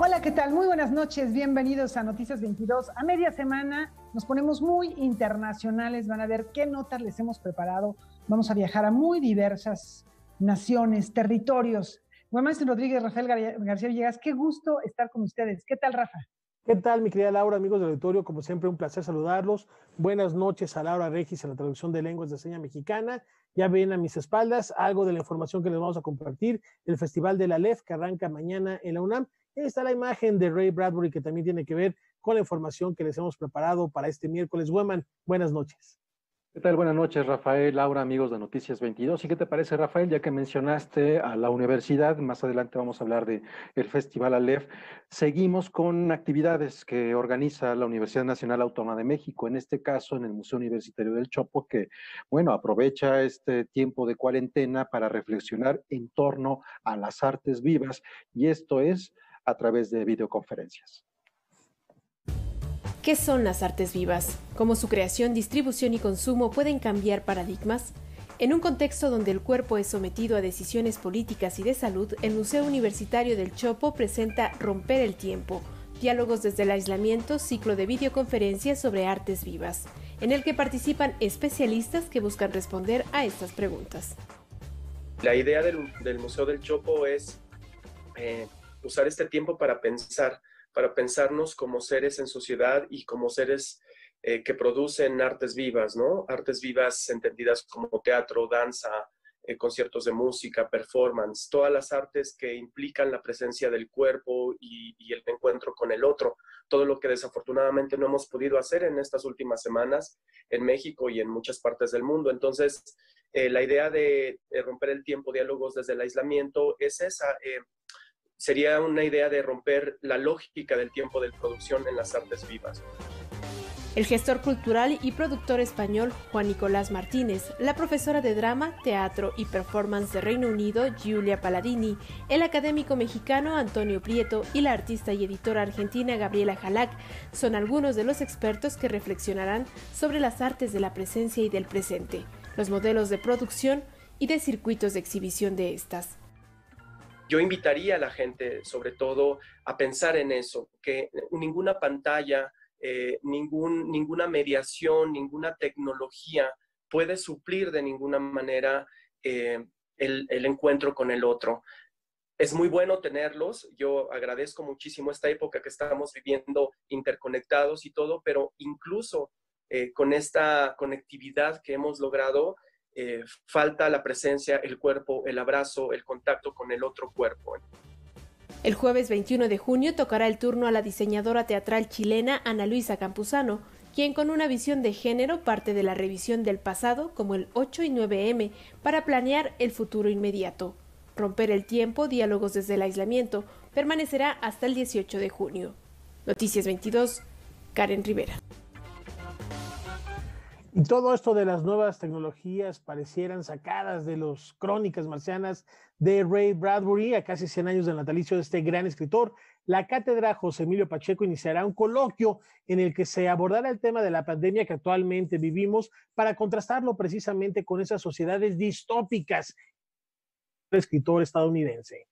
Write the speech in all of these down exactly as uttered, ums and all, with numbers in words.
Hola, ¿qué tal? Muy buenas noches, bienvenidos a Noticias veintidós. A media semana nos ponemos muy internacionales, van a ver qué notas les hemos preparado. Vamos a viajar a muy diversas naciones, territorios. Buen maestro Rodríguez, Rafael Gar García Villegas, qué gusto estar con ustedes. ¿Qué tal, Rafa? ¿Qué tal, mi querida Laura, amigos del auditorio? Como siempre, un placer saludarlos. Buenas noches a Laura Regis en la traducción de lenguas de seña mexicana. Ya ven a mis espaldas algo de la información que les vamos a compartir. El Festival de la Aleph, que arranca mañana en la UNAM. Ahí está la imagen de Ray Bradbury, que también tiene que ver con la información que les hemos preparado para este miércoles. Weman, buenas noches. ¿Qué tal? Buenas noches, Rafael, Laura, amigos de Noticias veintidós. ¿Y qué te parece, Rafael? Ya que mencionaste a la universidad, más adelante vamos a hablar de el Festival Aleph. Seguimos con actividades que organiza la Universidad Nacional Autónoma de México, en este caso en el Museo Universitario del Chopo, que, bueno, aprovecha este tiempo de cuarentena para reflexionar en torno a las artes vivas, y esto es a través de videoconferencias. ¿Qué son las artes vivas? ¿Cómo su creación, distribución y consumo pueden cambiar paradigmas? En un contexto donde el cuerpo es sometido a decisiones políticas y de salud, el Museo Universitario del Chopo presenta Romper el Tiempo, diálogos desde el aislamiento, ciclo de videoconferencias sobre artes vivas, en el que participan especialistas que buscan responder a estas preguntas. La idea del, del Museo del Chopo es eh, usar este tiempo para pensar, para pensarnos como seres en sociedad y como seres eh, que producen artes vivas, ¿no? Artes vivas entendidas como teatro, danza, eh, conciertos de música, performance, todas las artes que implican la presencia del cuerpo y, y el encuentro con el otro, todo lo que desafortunadamente no hemos podido hacer en estas últimas semanas en México y en muchas partes del mundo. Entonces, eh, la idea de, de romper el tiempo, diálogos desde el aislamiento, es esa. Eh, Sería una idea de romper la lógica del tiempo de producción en las artes vivas. El gestor cultural y productor español Juan Nicolás Martínez, la profesora de drama, teatro y performance de Reino Unido Giulia Palladini, el académico mexicano Antonio Prieto y la artista y editora argentina Gabriela Jalac son algunos de los expertos que reflexionarán sobre las artes de la presencia y del presente, los modelos de producción y de circuitos de exhibición de estas. Yo invitaría a la gente, sobre todo, a pensar en eso, que ninguna pantalla, eh, ningún, ninguna mediación, ninguna tecnología puede suplir de ninguna manera eh, el, el encuentro con el otro. Es muy bueno tenerlos, yo agradezco muchísimo esta época que estamos viviendo interconectados y todo, pero incluso eh, con esta conectividad que hemos logrado, Eh, falta la presencia, el cuerpo, el abrazo, el contacto con el otro cuerpo. El jueves veintiuno de junio tocará el turno a la diseñadora teatral chilena Ana Luisa Campuzano, quien con una visión de género parte de la revisión del pasado como el ocho y nueve eme para planear el futuro inmediato. Romper el tiempo, diálogos desde el aislamiento, permanecerá hasta el dieciocho de junio. Noticias veintidós, Karen Rivera. Y todo esto de las nuevas tecnologías parecieran sacadas de las crónicas marcianas de Ray Bradbury, a casi cien años del natalicio de este gran escritor. La cátedra José Emilio Pacheco iniciará un coloquio en el que se abordará el tema de la pandemia que actualmente vivimos para contrastarlo precisamente con esas sociedades distópicas del escritor estadounidense.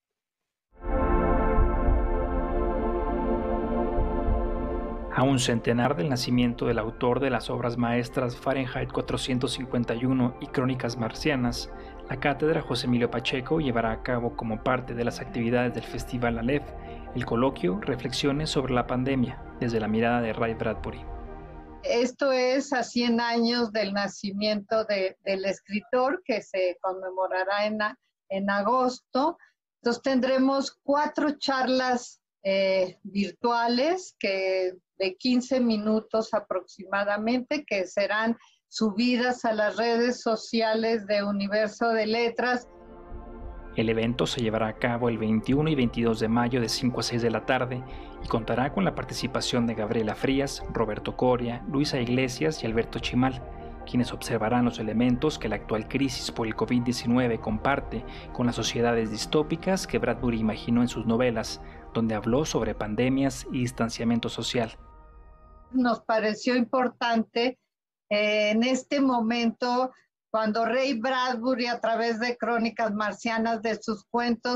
A un centenar del nacimiento del autor de las obras maestras Fahrenheit cuatrocientos cincuenta y uno y Crónicas Marcianas, la cátedra José Emilio Pacheco llevará a cabo como parte de las actividades del Festival Aleph el coloquio Reflexiones sobre la pandemia desde la mirada de Ray Bradbury. Esto es a cien años del nacimiento de, del escritor que se conmemorará en, en agosto. Entonces tendremos cuatro charlas eh, virtuales que de quince minutos aproximadamente, que serán subidas a las redes sociales de Universo de Letras. El evento se llevará a cabo el veintiuno y veintidós de mayo de cinco a seis de la tarde y contará con la participación de Gabriela Frías, Roberto Coria, Luisa Iglesias y Alberto Chimal, quienes observarán los elementos que la actual crisis por el COVID diecinueve comparte con las sociedades distópicas que Bradbury imaginó en sus novelas, donde habló sobre pandemias y distanciamiento social. Nos pareció importante eh, en este momento, cuando Ray Bradbury, a través de Crónicas Marcianas, de sus cuentos,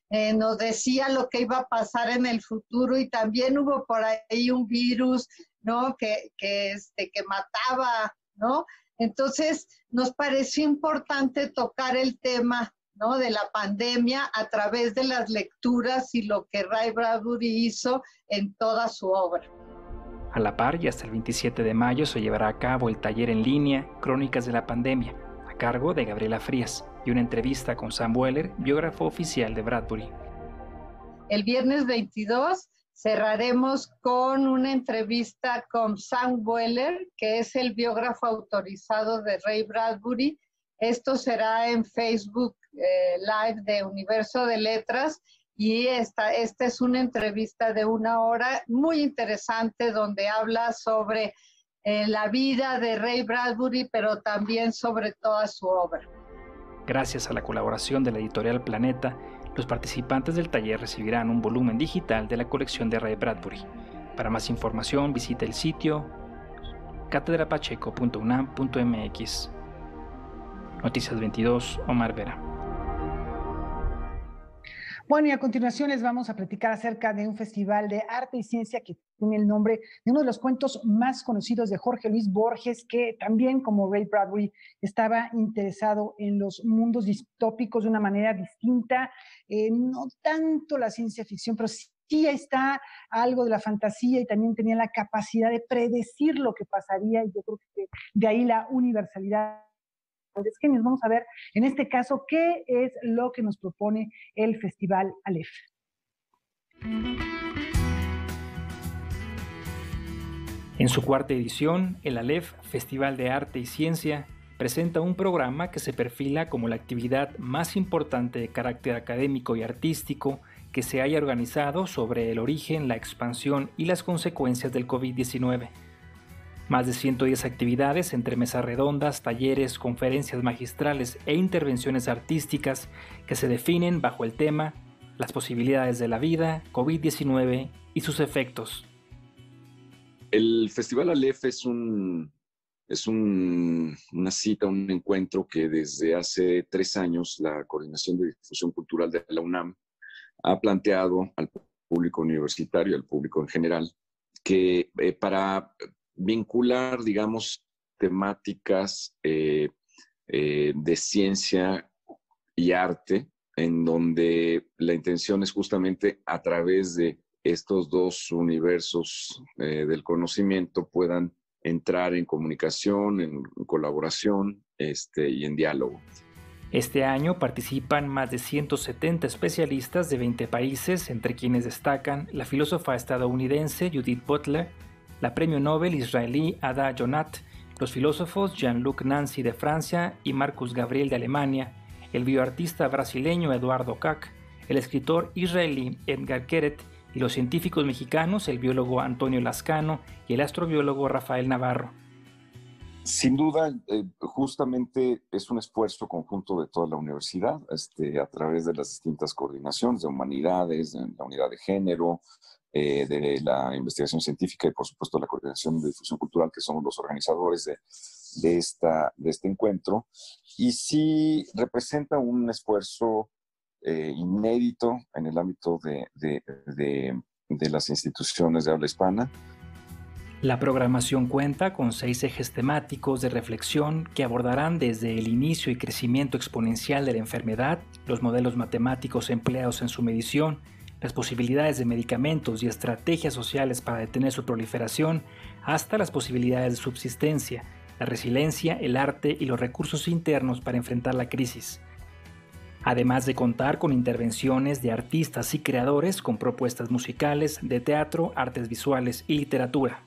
eh, nos decía lo que iba a pasar en el futuro, y también hubo por ahí un virus, ¿no? Que, que, este, que mataba, ¿no? Entonces, nos pareció importante tocar el tema, ¿no? De la pandemia a través de las lecturas y lo que Ray Bradbury hizo en toda su obra. A la par, y hasta el veintisiete de mayo se llevará a cabo el taller en línea Crónicas de la Pandemia, a cargo de Gabriela Frías, y una entrevista con Sam Weller, biógrafo oficial de Bradbury. El viernes veintidós cerraremos con una entrevista con Sam Weller, que es el biógrafo autorizado de Ray Bradbury. Esto será en Facebook eh, Live de Universo de Letras, y esta, esta es una entrevista de una hora muy interesante donde habla sobre eh, la vida de Ray Bradbury, pero también sobre toda su obra. Gracias a la colaboración de la editorial Planeta, los participantes del taller recibirán un volumen digital de la colección de Ray Bradbury. Para más información visita el sitio cátedra pacheco punto u n a m punto m x. Noticias veintidós, Omar Vera. Bueno, y a continuación les vamos a platicar acerca de un festival de arte y ciencia que tiene el nombre de uno de los cuentos más conocidos de Jorge Luis Borges, que también, como Ray Bradbury, estaba interesado en los mundos distópicos de una manera distinta, eh, no tanto la ciencia ficción, pero sí Sí está algo de la fantasía, y también tenía la capacidad de predecir lo que pasaría, y yo creo que de ahí la universalidad. Es que nos vamos a ver en este caso qué es lo que nos propone el Festival Aleph. En su cuarta edición, el Aleph, Festival de Arte y Ciencia, presenta un programa que se perfila como la actividad más importante de carácter académico y artístico que se haya organizado sobre el origen, la expansión y las consecuencias del COVID diecinueve. Más de ciento diez actividades entre mesas redondas, talleres, conferencias magistrales e intervenciones artísticas que se definen bajo el tema Las posibilidades de la vida, COVID diecinueve y sus efectos. El Festival Aleph es, un, es un, una cita, un encuentro que desde hace tres años la Coordinación de Difusión Cultural de la UNAM ha planteado al público universitario, al público en general, que eh, para vincular, digamos, temáticas eh, eh, de ciencia y arte, en donde la intención es justamente a través de estos dos universos eh, del conocimiento puedan entrar en comunicación, en colaboración este, y en diálogo. Este año participan más de ciento setenta especialistas de veinte países, entre quienes destacan la filósofa estadounidense Judith Butler, la premio Nobel israelí Ada Jonat, los filósofos Jean-Luc Nancy de Francia y Marcus Gabriel de Alemania, el bioartista brasileño Eduardo Kac, el escritor israelí Edgar Keret y los científicos mexicanos, el biólogo Antonio Lascano y el astrobiólogo Rafael Navarro. Sin duda, eh, justamente es un esfuerzo conjunto de toda la universidad, este, a través de las distintas coordinaciones de humanidades, de la unidad de género, eh, de la investigación científica y por supuesto la coordinación de difusión cultural, que somos los organizadores de, de, esta, de este encuentro. Y sí representa un esfuerzo eh, inédito en el ámbito de, de, de, de las instituciones de habla hispana. La programación cuenta con seis ejes temáticos de reflexión que abordarán desde el inicio y crecimiento exponencial de la enfermedad, los modelos matemáticos empleados en su medición, las posibilidades de medicamentos y estrategias sociales para detener su proliferación, hasta las posibilidades de subsistencia, la resiliencia, el arte y los recursos internos para enfrentar la crisis. Además de contar con intervenciones de artistas y creadores con propuestas musicales, de teatro, artes visuales y literatura.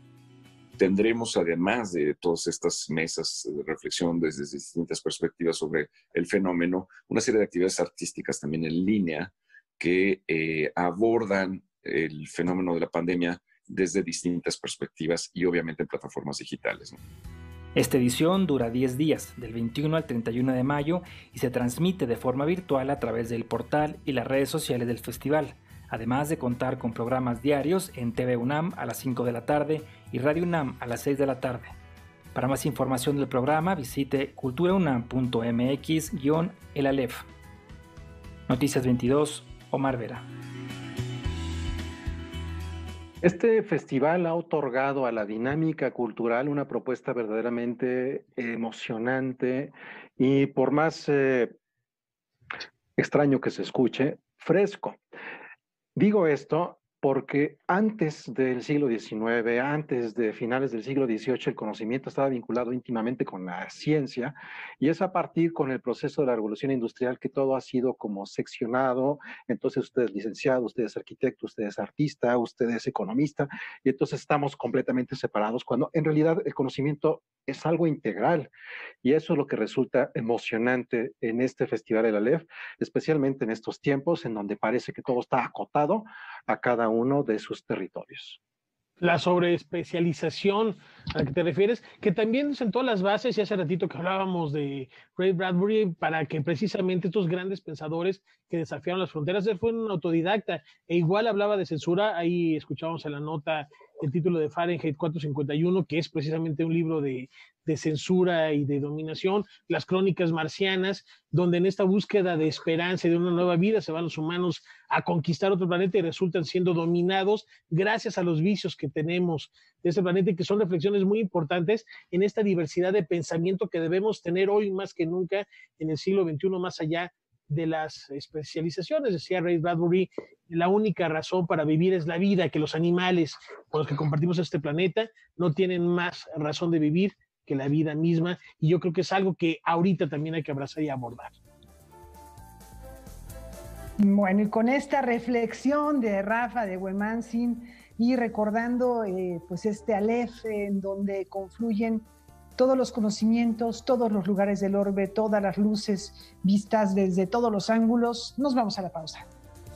Tendremos, además de todas estas mesas de reflexión desde distintas perspectivas sobre el fenómeno, una serie de actividades artísticas también en línea que eh, abordan el fenómeno de la pandemia desde distintas perspectivas y obviamente en plataformas digitales, ¿no? Esta edición dura diez días, del veintiuno al treinta y uno de mayo, y se transmite de forma virtual a través del portal y las redes sociales del festival, además de contar con programas diarios en T V UNAM a las cinco de la tarde y Radio UNAM a las seis de la tarde. Para más información del programa, visite cultura unam punto m x guión el Aleph. Noticias veintidós, Omar Vera. Este festival ha otorgado a la dinámica cultural una propuesta verdaderamente emocionante y, por más eh, extraño que se escuche, fresco. Digo esto porque antes del siglo diecinueve, antes de finales del siglo dieciocho, el conocimiento estaba vinculado íntimamente con la ciencia, y es a partir con el proceso de la revolución industrial que todo ha sido como seccionado. Entonces usted es licenciado, usted es arquitecto, usted es artista, usted es economista, y entonces estamos completamente separados, cuando en realidad el conocimiento es algo integral, y eso es lo que resulta emocionante en este Festival de la Aleph, especialmente en estos tiempos en donde parece que todo está acotado a cada uno de sus territorios. La sobreespecialización a la que te refieres, que también sentó las bases, y hace ratito que hablábamos de Ray Bradbury, para que precisamente estos grandes pensadores que desafiaron las fronteras, él fue un autodidacta, e igual hablaba de censura. Ahí escuchábamos en la nota el título de Fahrenheit cuatrocientos cincuenta y uno, que es precisamente un libro de, de censura y de dominación, las crónicas marcianas, donde en esta búsqueda de esperanza y de una nueva vida se van los humanos a conquistar otro planeta y resultan siendo dominados gracias a los vicios que tenemos de ese planeta, y que son reflexiones muy importantes en esta diversidad de pensamiento que debemos tener hoy más que nunca en el siglo veintiuno, más allá de las especializaciones. Decía Ray Bradbury, la única razón para vivir es la vida, que los animales con los que compartimos este planeta no tienen más razón de vivir que la vida misma, y yo creo que es algo que ahorita también hay que abrazar y abordar. Bueno, y con esta reflexión de Rafa, de Wemansin, y recordando eh, pues este Aleph en donde confluyen todos los conocimientos, todos los lugares del orbe, todas las luces vistas desde todos los ángulos, nos vamos a la pausa.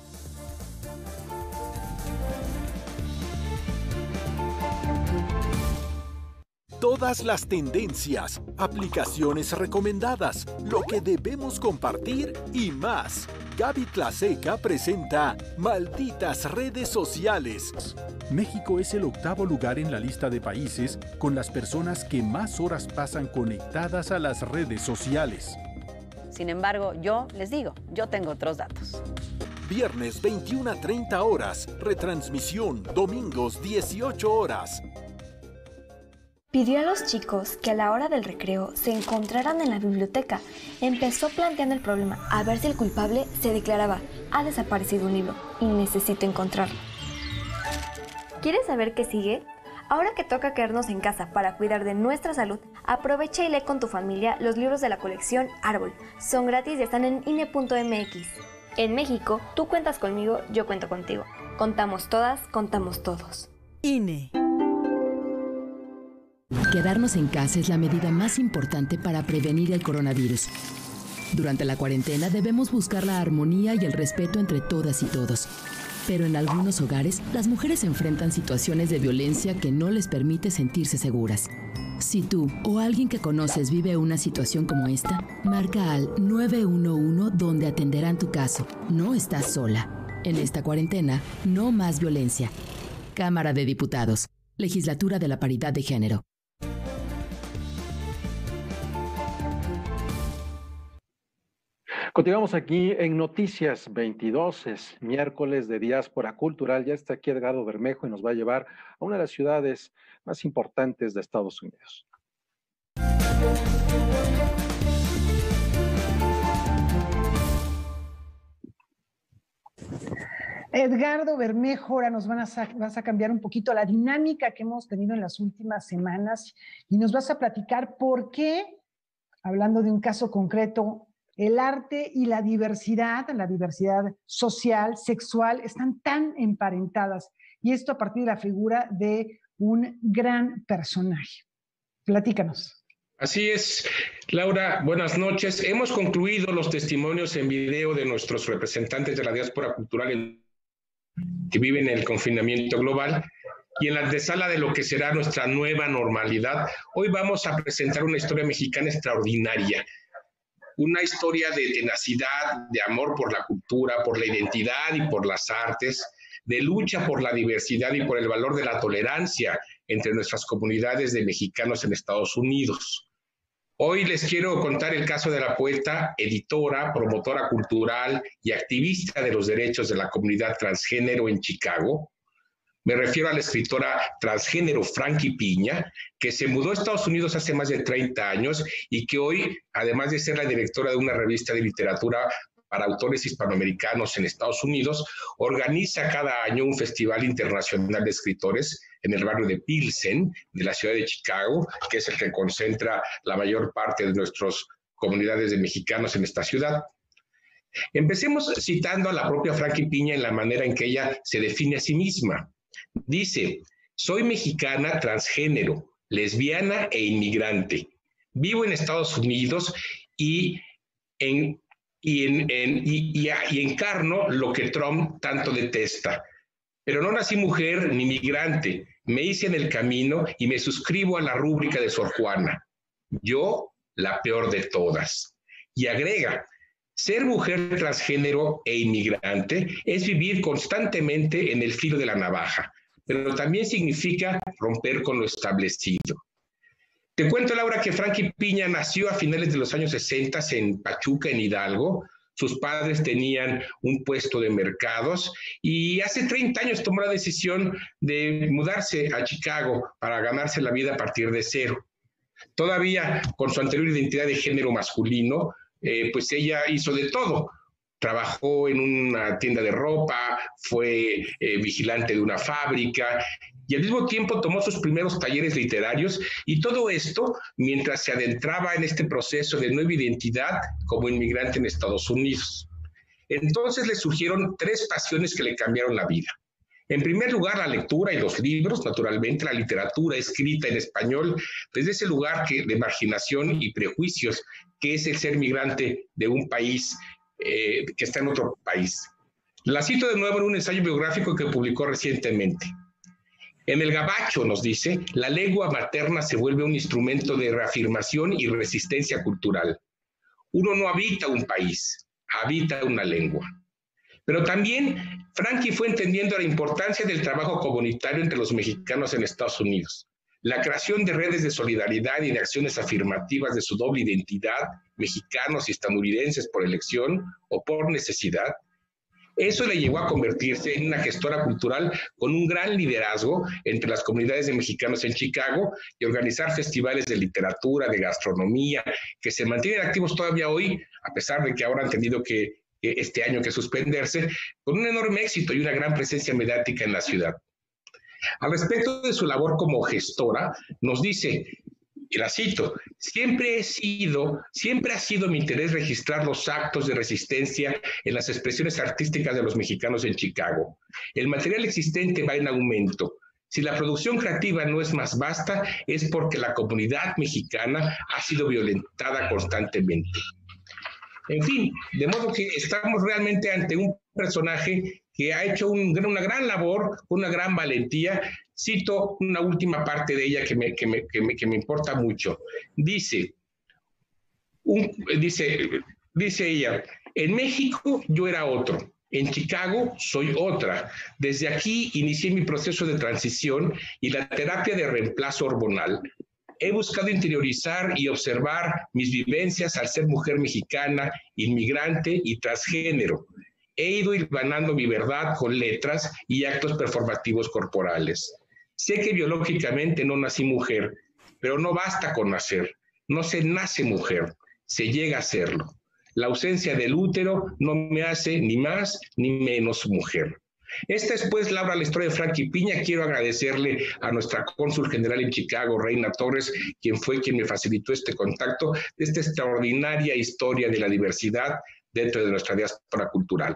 Todas las tendencias, aplicaciones recomendadas, lo que debemos compartir y más. Gaby Tlaseca presenta Malditas Redes Sociales. México es el octavo lugar en la lista de países con las personas que más horas pasan conectadas a las redes sociales. Sin embargo, yo les digo, yo tengo otros datos. Viernes veintiuna a treinta horas, retransmisión domingos dieciocho horas. Pidió a los chicos que a la hora del recreo se encontraran en la biblioteca. Empezó planteando el problema, a ver si el culpable se declaraba: ha desaparecido un libro y necesito encontrarlo. ¿Quieres saber qué sigue? Ahora que toca quedarnos en casa para cuidar de nuestra salud, aprovecha y lee con tu familia los libros de la colección Árbol. Son gratis y están en I N E punto M X. En México, tú cuentas conmigo, yo cuento contigo. Contamos todas, contamos todos. I N E. Quedarnos en casa es la medida más importante para prevenir el coronavirus. Durante la cuarentena debemos buscar la armonía y el respeto entre todas y todos. Pero en algunos hogares, las mujeres enfrentan situaciones de violencia que no les permite sentirse seguras. Si tú o alguien que conoces vive una situación como esta, marca al nueve uno uno donde atenderán tu caso. No estás sola. En esta cuarentena, no más violencia. Cámara de Diputados. Legislatura de la Paridad de Género. Continuamos aquí en Noticias veintidós, es miércoles de Diáspora Cultural. Ya está aquí Edgardo Bermejo y nos va a llevar a una de las ciudades más importantes de Estados Unidos. Edgardo Bermejo, ahora nos van a vas a cambiar un poquito la dinámica que hemos tenido en las últimas semanas y nos vas a platicar por qué, hablando de un caso concreto, el arte y la diversidad, la diversidad social, sexual, están tan emparentadas. Y esto a partir de la figura de un gran personaje. Platícanos. Así es, Laura, buenas noches. Hemos concluido los testimonios en video de nuestros representantes de la diáspora cultural que viven en el confinamiento global y en la antesala de lo que será nuestra nueva normalidad. Hoy vamos a presentar una historia mexicana extraordinaria. Una historia de tenacidad, de amor por la cultura, por la identidad y por las artes, de lucha por la diversidad y por el valor de la tolerancia entre nuestras comunidades de mexicanos en Estados Unidos. Hoy les quiero contar el caso de la poeta, editora, promotora cultural y activista de los derechos de la comunidad transgénero en Chicago. Me refiero a la escritora transgénero Frankie Piña, que se mudó a Estados Unidos hace más de treinta años y que hoy, además de ser la directora de una revista de literatura para autores hispanoamericanos en Estados Unidos, organiza cada año un festival internacional de escritores en el barrio de Pilsen, de la ciudad de Chicago, que es el que concentra la mayor parte de nuestras comunidades de mexicanos en esta ciudad. Empecemos citando a la propia Frankie Piña en la manera en que ella se define a sí misma. Dice: soy mexicana transgénero, lesbiana e inmigrante. Vivo en Estados Unidos y en Y, en, en, y, y, y encarno lo que Trump tanto detesta. Pero no nací mujer ni migrante, me hice en el camino y me suscribo a la rúbrica de Sor Juana. Yo, la peor de todas. Y agrega: ser mujer transgénero e inmigrante es vivir constantemente en el filo de la navaja, pero también significa romper con lo establecido. Te cuento, Laura, que Frankie Piña nació a finales de los años sesenta en Pachuca, en Hidalgo. Sus padres tenían un puesto de mercados y hace treinta años tomó la decisión de mudarse a Chicago para ganarse la vida a partir de cero. Todavía con su anterior identidad de género masculino, eh, pues ella hizo de todo. Trabajó en una tienda de ropa, fue eh, vigilante de una fábrica y al mismo tiempo tomó sus primeros talleres literarios, y todo esto mientras se adentraba en este proceso de nueva identidad como inmigrante en Estados Unidos. Entonces le surgieron tres pasiones que le cambiaron la vida. En primer lugar, la lectura y los libros, naturalmente la literatura escrita en español, desde ese lugar que, de marginación y prejuicios que es el ser migrante de un país eh, que está en otro país. La cito de nuevo en un ensayo biográfico que publicó recientemente. En el gabacho, nos dice, la lengua materna se vuelve un instrumento de reafirmación y resistencia cultural. Uno no habita un país, habita una lengua. Pero también Frankie fue entendiendo la importancia del trabajo comunitario entre los mexicanos en Estados Unidos, la creación de redes de solidaridad y de acciones afirmativas de su doble identidad, mexicanos y estadounidenses por elección o por necesidad. Eso le llevó a convertirse en una gestora cultural con un gran liderazgo entre las comunidades de mexicanos en Chicago y organizar festivales de literatura, de gastronomía, que se mantienen activos todavía hoy, a pesar de que ahora han tenido que este año que suspenderse, con un enorme éxito y una gran presencia mediática en la ciudad. Al respecto de su labor como gestora, nos dice, y la cito, siempre he sido, siempre ha sido mi interés registrar los actos de resistencia en las expresiones artísticas de los mexicanos en Chicago. El material existente va en aumento. Si la producción creativa no es más vasta, es porque la comunidad mexicana ha sido violentada constantemente. En fin, de modo que estamos realmente ante un personaje que ha hecho un, una gran labor, una gran valentía. Cito una última parte de ella que me, que me, que me, que me importa mucho. Dice, un, dice, dice ella, en México yo era otro, en Chicago soy otra. Desde aquí inicié mi proceso de transición y la terapia de reemplazo hormonal. He buscado interiorizar y observar mis vivencias al ser mujer mexicana, inmigrante y transgénero. He ido hilvanando mi verdad con letras y actos performativos corporales. Sé que biológicamente no nací mujer, pero no basta con nacer. No se nace mujer, se llega a serlo. La ausencia del útero no me hace ni más ni menos mujer. Esta es pues, Laura, la historia de Frankie Piña. Quiero agradecerle a nuestra cónsul general en Chicago, Reina Torres, quien fue quien me facilitó este contacto de esta extraordinaria historia de la diversidad dentro de nuestra diáspora cultural.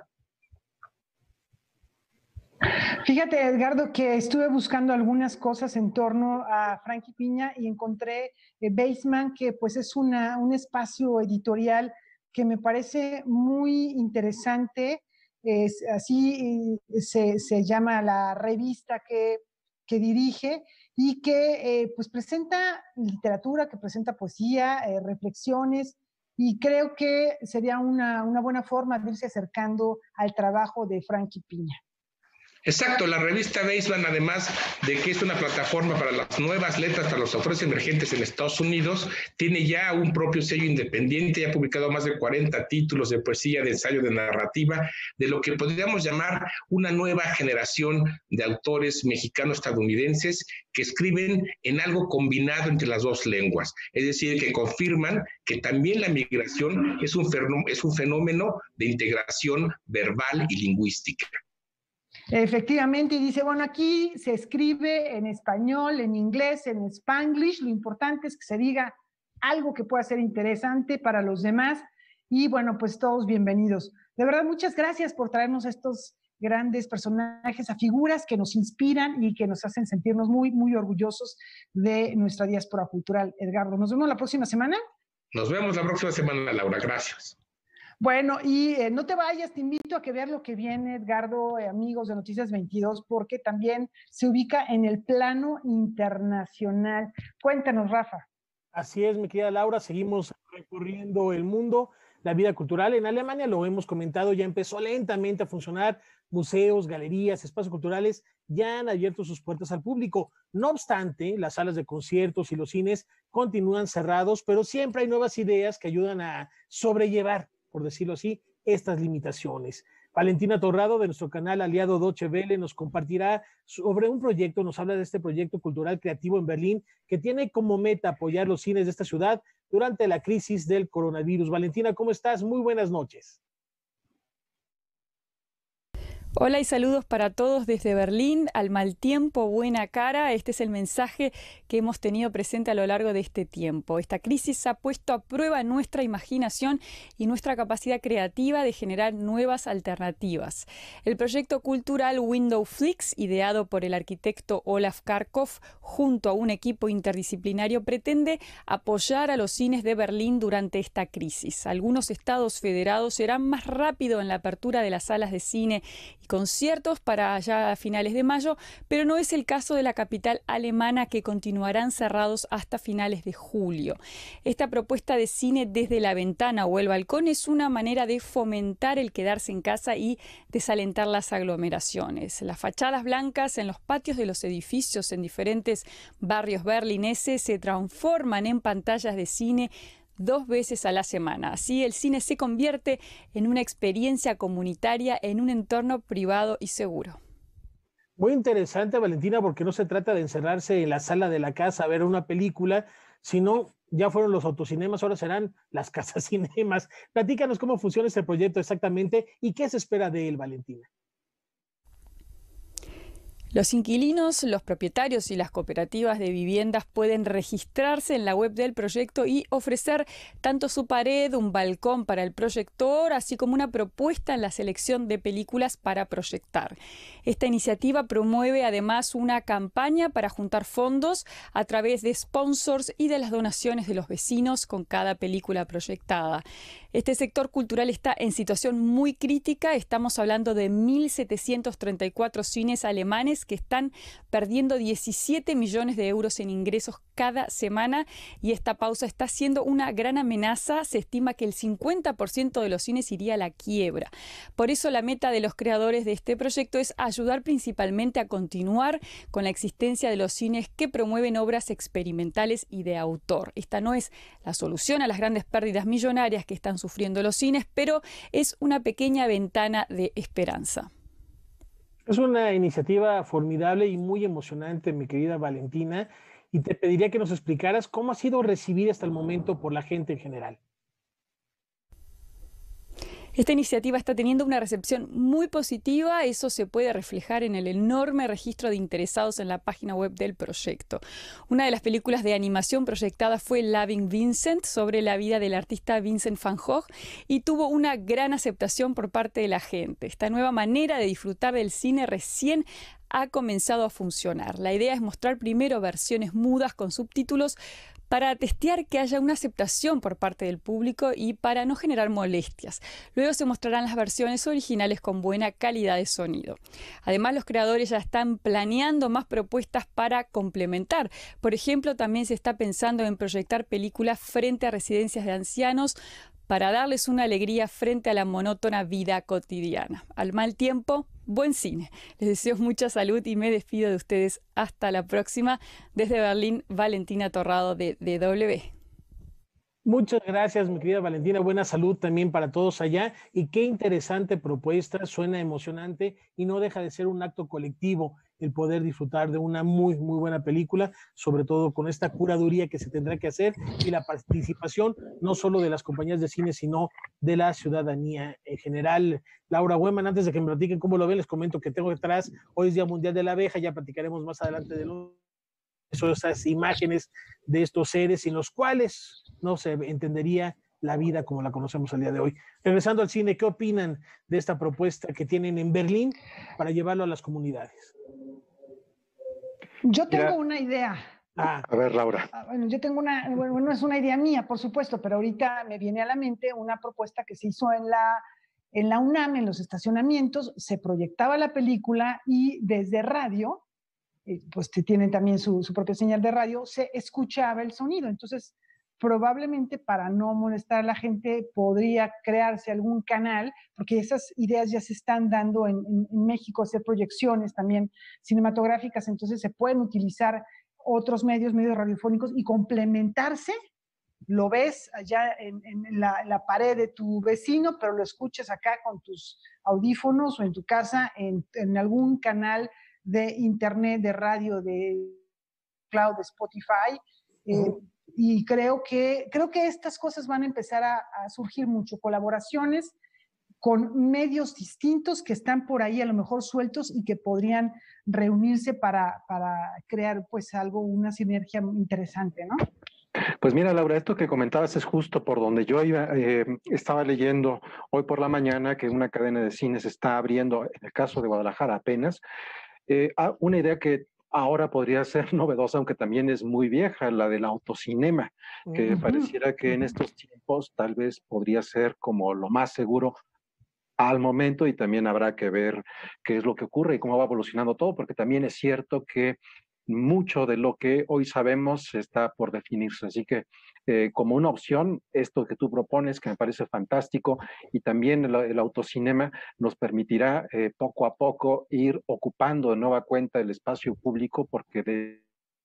Fíjate, Edgardo, que estuve buscando algunas cosas en torno a Frankie Piña y encontré eh, Baseman, que pues es una, un espacio editorial que me parece muy interesante. Es, así se, se llama la revista que, que dirige y que eh, pues presenta literatura, que presenta poesía, eh, reflexiones, y creo que sería una, una buena forma de irse acercando al trabajo de Frankie Piña. Exacto, la revista Baseman, además de que es una plataforma para las nuevas letras, para los autores emergentes en Estados Unidos, tiene ya un propio sello independiente y ha publicado más de cuarenta títulos de poesía, de ensayo, de narrativa, de lo que podríamos llamar una nueva generación de autores mexicanos-estadounidenses que escriben en algo combinado entre las dos lenguas, es decir, que confirman que también la migración es un fenómeno, es un fenómeno de integración verbal y lingüística. Efectivamente, y dice, bueno, aquí se escribe en español, en inglés, en spanglish, lo importante es que se diga algo que pueda ser interesante para los demás, y bueno, pues todos bienvenidos. De verdad, muchas gracias por traernos estos grandes personajes, a figuras que nos inspiran y que nos hacen sentirnos muy, muy orgullosos de nuestra diáspora cultural. Edgardo, ¿nos vemos la próxima semana? Nos vemos la próxima semana, Laura, gracias. Bueno, y eh, no te vayas, te invito a que veas lo que viene, Edgardo, eh, amigos de Noticias veintidós, porque también se ubica en el plano internacional. Cuéntanos, Rafa. Así es, mi querida Laura, seguimos recorriendo el mundo, la vida cultural. En Alemania, lo hemos comentado, ya empezó lentamente a funcionar. Museos, galerías, espacios culturales ya han abierto sus puertas al público. No obstante, las salas de conciertos y los cines continúan cerrados, pero siempre hay nuevas ideas que ayudan a sobrellevar, por decirlo así, estas limitaciones. Valentina Torrado, de nuestro canal aliado Deutsche Welle, nos compartirá sobre un proyecto, nos habla de este proyecto cultural creativo en Berlín, que tiene como meta apoyar los cines de esta ciudad durante la crisis del coronavirus. Valentina, ¿cómo estás? Muy buenas noches. Hola y saludos para todos desde Berlín. Al mal tiempo, buena cara. Este es el mensaje que hemos tenido presente a lo largo de este tiempo. Esta crisis ha puesto a prueba nuestra imaginación y nuestra capacidad creativa de generar nuevas alternativas. El proyecto cultural Windowflix, ideado por el arquitecto Olaf Karkov junto a un equipo interdisciplinario, pretende apoyar a los cines de Berlín durante esta crisis. Algunos estados federados serán más rápidos en la apertura de las salas de cine y conciertos para ya a finales de mayo, pero no es el caso de la capital alemana, que continuarán cerrados hasta finales de julio. Esta propuesta de cine desde la ventana o el balcón es una manera de fomentar el quedarse en casa y desalentar las aglomeraciones. Las fachadas blancas en los patios de los edificios en diferentes barrios berlineses se transforman en pantallas de cine dos veces a la semana. Así, el cine se convierte en una experiencia comunitaria en un entorno privado y seguro. Muy interesante, Valentina, porque no se trata de encerrarse en la sala de la casa a ver una película, sino ya fueron los autocinemas, ahora serán las casas cinemas. Platícanos cómo funciona este proyecto exactamente y qué se espera de él, Valentina. Los inquilinos, los propietarios y las cooperativas de viviendas pueden registrarse en la web del proyecto y ofrecer tanto su pared, un balcón para el proyector, así como una propuesta en la selección de películas para proyectar. Esta iniciativa promueve además una campaña para juntar fondos a través de sponsors y de las donaciones de los vecinos con cada película proyectada. Este sector cultural está en situación muy crítica. Estamos hablando de mil setecientos treinta y cuatro cines alemanes que están perdiendo diecisiete millones de euros en ingresos cada semana, y esta pausa está siendo una gran amenaza. Se estima que el cincuenta por ciento de los cines iría a la quiebra. Por eso la meta de los creadores de este proyecto es ayudar principalmente a continuar con la existencia de los cines que promueven obras experimentales y de autor. Esta no es la solución a las grandes pérdidas millonarias que están sufriendo los cines, pero es una pequeña ventana de esperanza. Es una iniciativa formidable y muy emocionante, mi querida Valentina, y te pediría que nos explicaras cómo ha sido recibida hasta el momento por la gente en general. Esta iniciativa está teniendo una recepción muy positiva. Eso se puede reflejar en el enorme registro de interesados en la página web del proyecto. Una de las películas de animación proyectada fue Loving Vincent, sobre la vida del artista Vincent van Gogh, y tuvo una gran aceptación por parte de la gente. Esta nueva manera de disfrutar del cine recién ha comenzado a funcionar. La idea es mostrar primero versiones mudas con subtítulos para testear que haya una aceptación por parte del público y para no generar molestias. Luego se mostrarán las versiones originales con buena calidad de sonido. Además, los creadores ya están planeando más propuestas para complementar. Por ejemplo, también se está pensando en proyectar películas frente a residencias de ancianos para darles una alegría frente a la monótona vida cotidiana. Al mal tiempo, buen cine. Les deseo mucha salud y me despido de ustedes hasta la próxima. Desde Berlín, Valentina Torrado de D W. Muchas gracias, mi querida Valentina. Buena salud también para todos allá. Y qué interesante propuesta, suena emocionante y no deja de ser un acto colectivo el poder disfrutar de una muy, muy buena película, sobre todo con esta curaduría que se tendrá que hacer y la participación no solo de las compañías de cine, sino de la ciudadanía en general. Laura Hueman, antes de que me platiquen cómo lo ven, les comento que tengo detrás, hoy es Día Mundial de la Abeja, ya platicaremos más adelante de los esas imágenes de estos seres sin los cuales no se entendería la vida como la conocemos el día de hoy. Regresando al cine, ¿qué opinan de esta propuesta que tienen en Berlín para llevarlo a las comunidades? Yo tengo Mira, una idea. Ah, a ver, Laura. Bueno, yo tengo una, bueno, no es una idea mía, por supuesto, pero ahorita me viene a la mente una propuesta que se hizo en la, en la UNAM, en los estacionamientos, se proyectaba la película y desde radio, pues tienen también su, su propia señal de radio, se escuchaba el sonido. Entonces, probablemente para no molestar a la gente podría crearse algún canal, porque esas ideas ya se están dando en, en, en México, hacer proyecciones también cinematográficas, entonces se pueden utilizar otros medios, medios radiofónicos y complementarse. Lo ves allá en, en, la, en la pared de tu vecino, pero lo escuchas acá con tus audífonos o en tu casa en, en algún canal de internet, de radio, de cloud, de Spotify, eh, uh-huh. y creo que, creo que estas cosas van a empezar a, a surgir mucho, colaboraciones con medios distintos que están por ahí a lo mejor sueltos y que podrían reunirse para, para crear pues algo, una sinergia interesante, ¿no? Pues mira, Laura, esto que comentabas es justo por donde yo iba, eh, estaba leyendo hoy por la mañana que una cadena de cines está abriendo, en el caso de Guadalajara apenas, Eh, una idea que ahora podría ser novedosa, aunque también es muy vieja, la del autocinema, que uh-huh. pareciera que en estos tiempos tal vez podría ser como lo más seguro al momento, y también habrá que ver qué es lo que ocurre y cómo va evolucionando todo, porque también es cierto que mucho de lo que hoy sabemos está por definirse. Así que eh, como una opción, esto que tú propones, que me parece fantástico, y también el, el autocinema nos permitirá eh, poco a poco ir ocupando de nueva cuenta el espacio público, porque de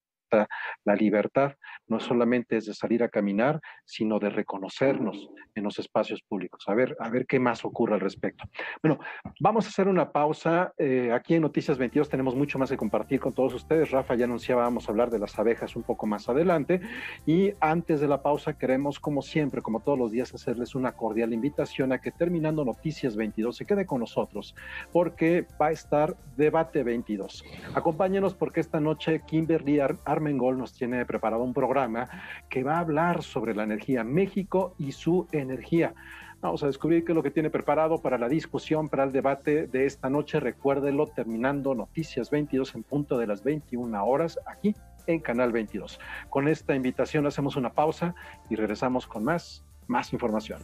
la libertad no solamente es de salir a caminar, sino de reconocernos en los espacios públicos. A ver, a ver qué más ocurre al respecto. Bueno, vamos a hacer una pausa. Eh, aquí en Noticias veintidós tenemos mucho más que compartir con todos ustedes. Rafa ya anunciaba, vamos a hablar de las abejas un poco más adelante. Y antes de la pausa queremos, como siempre, como todos los días, hacerles una cordial invitación a que terminando Noticias veintidós se quede con nosotros, porque va a estar Debate veintidós. Acompáñenos porque esta noche Kimberly Ar Armengol nos tiene preparado un programa que va a hablar sobre la energía, México y su energía. Vamos a descubrir qué es lo que tiene preparado para la discusión, para el debate de esta noche. Recuérdelo, terminando Noticias veintidós en punto de las veintiuna horas, aquí en Canal veintidós. Con esta invitación hacemos una pausa y regresamos con más, más información.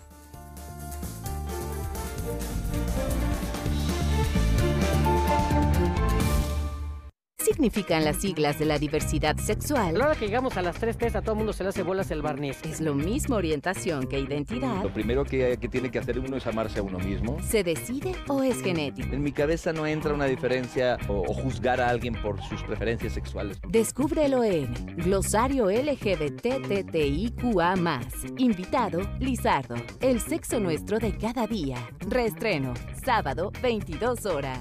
Significan las siglas de la diversidad sexual. A la hora que llegamos a las tres T's, a todo el mundo se le hace bolas el barniz. Es lo mismo orientación que identidad. Lo primero que, que tiene que hacer uno es amarse a uno mismo. ¿Se decide o es genético? En mi cabeza no entra una diferencia o, o juzgar a alguien por sus preferencias sexuales. Descúbrelo en Glosario L G B T T T I Q A más. Invitado, Lizardo. El sexo nuestro de cada día. Reestreno, sábado, veintidós horas.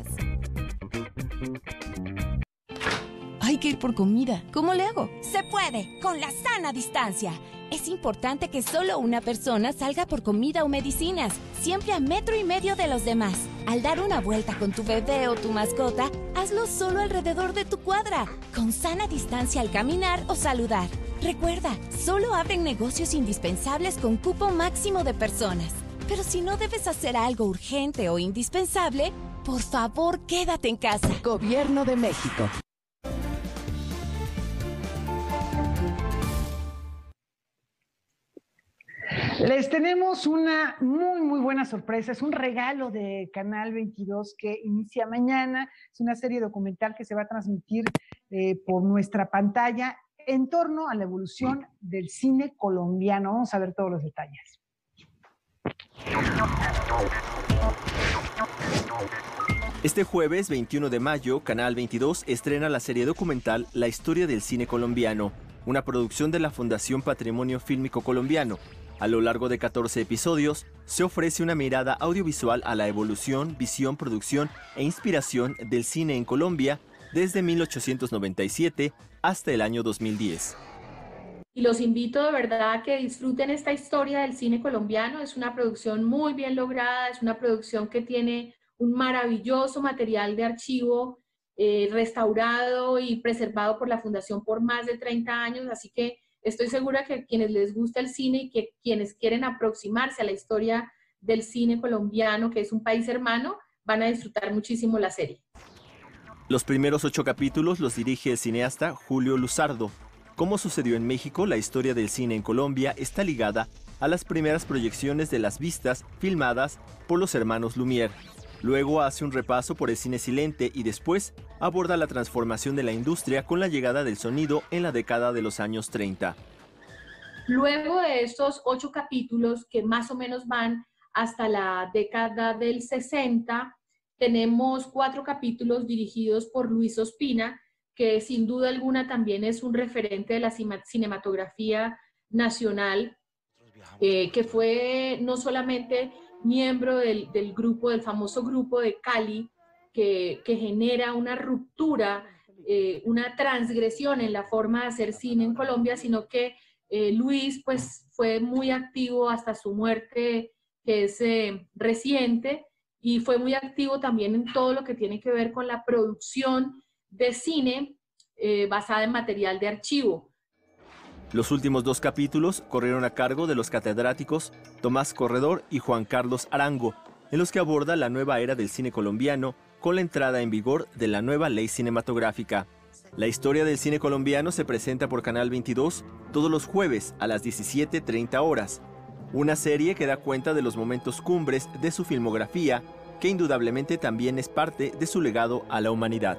Hay que ir por comida. ¿Cómo le hago? Se puede, con la sana distancia. Es importante que solo una persona salga por comida o medicinas, siempre a metro y medio de los demás. Al dar una vuelta con tu bebé o tu mascota, hazlo solo alrededor de tu cuadra, con sana distancia al caminar o saludar. Recuerda, solo abren negocios indispensables con cupo máximo de personas. Pero si no debes hacer algo urgente o indispensable, por favor, quédate en casa. Gobierno de México. Les tenemos una muy, muy buena sorpresa. Es un regalo de Canal veintidós que inicia mañana. Es una serie documental que se va a transmitir eh, por nuestra pantalla en torno a la evolución del cine colombiano. Vamos a ver todos los detalles. Este jueves veintiuno de mayo, Canal veintidós estrena la serie documental La historia del cine colombiano, una producción de la Fundación Patrimonio Fílmico Colombiano. A lo largo de catorce episodios, se ofrece una mirada audiovisual a la evolución, visión, producción e inspiración del cine en Colombia desde mil ochocientos noventa y siete hasta el año dos mil diez. Y los invito de verdad a que disfruten esta historia del cine colombiano. Es una producción muy bien lograda, es una producción que tiene un maravilloso material de archivo eh, restaurado y preservado por la Fundación por más de treinta años, así que estoy segura que a quienes les gusta el cine y que quienes quieren aproximarse a la historia del cine colombiano, que es un país hermano, van a disfrutar muchísimo la serie. Los primeros ocho capítulos los dirige el cineasta Julio Luzardo. Como sucedió en México, la historia del cine en Colombia está ligada a las primeras proyecciones de las vistas filmadas por los hermanos Lumière. Luego hace un repaso por el cine silente y después aborda la transformación de la industria con la llegada del sonido en la década de los años treinta. Luego de estos ocho capítulos, que más o menos van hasta la década del sesenta, tenemos cuatro capítulos dirigidos por Luis Ospina, que sin duda alguna también es un referente de la cinematografía nacional, eh, que fue no solamente miembro del, del grupo, del famoso grupo de Cali, que, que genera una ruptura, eh, una transgresión en la forma de hacer cine en Colombia, sino que eh, Luis pues, fue muy activo hasta su muerte, que es eh, reciente, y fue muy activo también en todo lo que tiene que ver con la producción de cine eh, basada en material de archivo. Los últimos dos capítulos corrieron a cargo de los catedráticos Tomás Corredor y Juan Carlos Arango, en los que aborda la nueva era del cine colombiano con la entrada en vigor de la nueva ley cinematográfica. La historia del cine colombiano se presenta por Canal veintidós todos los jueves a las diecisiete treinta horas. Una serie que da cuenta de los momentos cumbres de su filmografía, que indudablemente también es parte de su legado a la humanidad.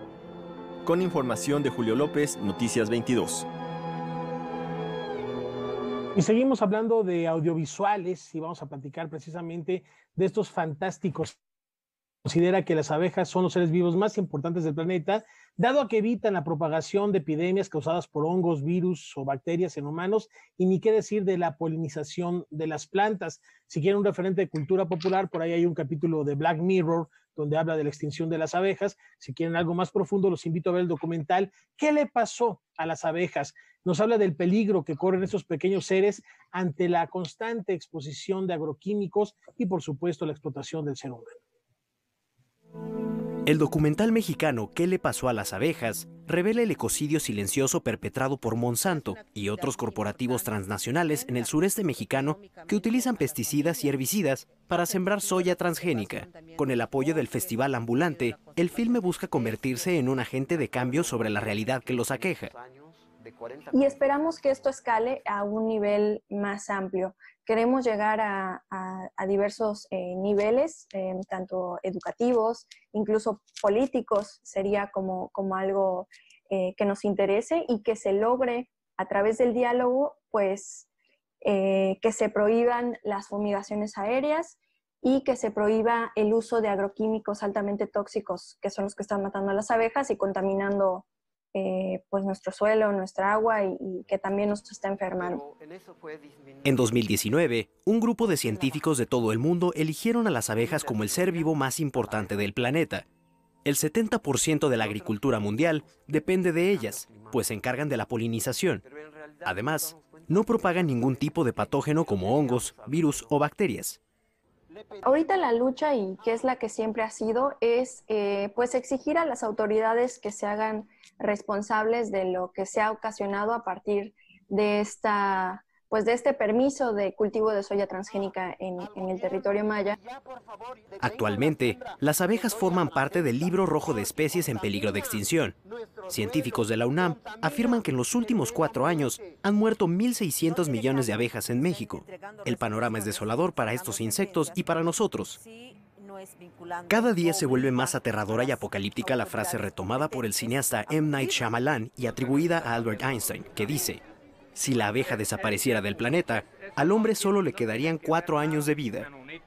Con información de Julio López, Noticias veintidós. Y seguimos hablando de audiovisuales y vamos a platicar precisamente de estos fantásticos. Considera que las abejas son los seres vivos más importantes del planeta, dado a que evitan la propagación de epidemias causadas por hongos, virus o bacterias en humanos, y ni qué decir de la polinización de las plantas. Si quieren un referente de cultura popular, por ahí hay un capítulo de Black Mirror donde habla de la extinción de las abejas. Si quieren algo más profundo, los invito a ver el documental ¿Qué le pasó a las abejas? Nos habla del peligro que corren estos pequeños seres ante la constante exposición de agroquímicos y, por supuesto, la explotación del ser humano. El documental mexicano ¿Qué le pasó a las abejas? Revela el ecocidio silencioso perpetrado por Monsanto y otros corporativos transnacionales en el sureste mexicano que utilizan pesticidas y herbicidas para sembrar soya transgénica. Con el apoyo del Festival Ambulante, el filme busca convertirse en un agente de cambio sobre la realidad que los aqueja. Y esperamos que esto escale a un nivel más amplio. Queremos llegar a, a, a diversos eh, niveles, eh, tanto educativos, incluso políticos, sería como, como algo eh, que nos interese y que se logre a través del diálogo, pues eh, que se prohíban las fumigaciones aéreas y que se prohíba el uso de agroquímicos altamente tóxicos, que son los que están matando a las abejas y contaminando Eh, pues nuestro suelo, nuestra agua y, y que también nos está enfermando. En dos mil diecinueve, un grupo de científicos de todo el mundo eligieron a las abejas como el ser vivo más importante del planeta. El setenta por ciento de la agricultura mundial depende de ellas, pues se encargan de la polinización. Además, no propagan ningún tipo de patógeno como hongos, virus o bacterias. Ahorita la lucha, y que es la que siempre ha sido, es eh, pues exigir a las autoridades que se hagan responsables de lo que se ha ocasionado a partir de esta pues de este permiso de cultivo de soya transgénica en, en el territorio maya. Actualmente, las abejas forman parte del Libro Rojo de Especies en Peligro de Extinción. Científicos de la UNAM afirman que en los últimos cuatro años han muerto mil seiscientos millones de abejas en México. El panorama es desolador para estos insectos y para nosotros. Cada día se vuelve más aterradora y apocalíptica la frase retomada por el cineasta M. Night Shyamalan y atribuida a Albert Einstein, que dice: si la abeja desapareciera del planeta, al hombre solo le quedarían cuatro años de vida.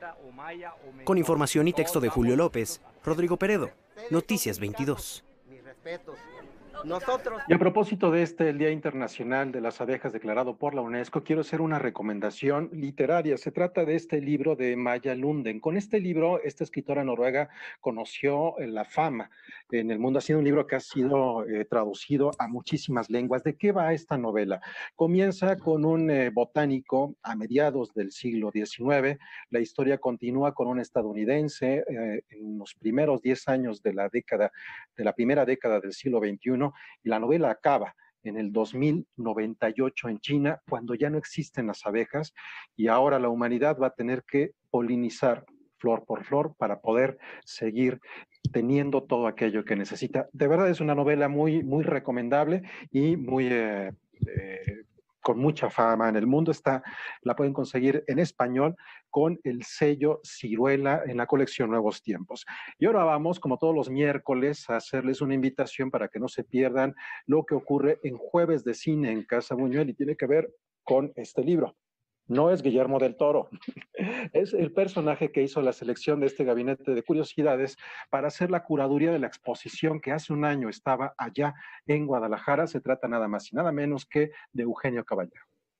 Con información y texto de Julio López, Rodrigo Peredo, Noticias veintidós. Nosotros. Y a propósito de este, el Día Internacional de las Abejas declarado por la UNESCO, quiero hacer una recomendación literaria. Se trata de este libro de Maja Lunden. Con este libro, esta escritora noruega conoció la fama en el mundo. Ha sido un libro que ha sido eh, traducido a muchísimas lenguas. ¿De qué va esta novela? Comienza con un eh, botánico a mediados del siglo diecinueve. La historia continúa con un estadounidense eh, en los primeros diez años de la década, de la primera década del siglo veintiuno. Y la novela acaba en el dos mil noventa y ocho en China, cuando ya no existen las abejas y ahora la humanidad va a tener que polinizar flor por flor para poder seguir teniendo todo aquello que necesita. De verdad es una novela muy, muy recomendable y muy... Eh, eh, con mucha fama en el mundo. Está, la pueden conseguir en español con el sello Ciruela en la colección Nuevos Tiempos. Y ahora vamos, como todos los miércoles, a hacerles una invitación para que no se pierdan lo que ocurre en Jueves de Cine en Casa Buñuel, y tiene que ver con este libro. No es Guillermo del Toro, es el personaje que hizo la selección de este gabinete de curiosidades para hacer la curaduría de la exposición que hace un año estaba allá en Guadalajara. Se trata nada más y nada menos que de Eugenio Caballero.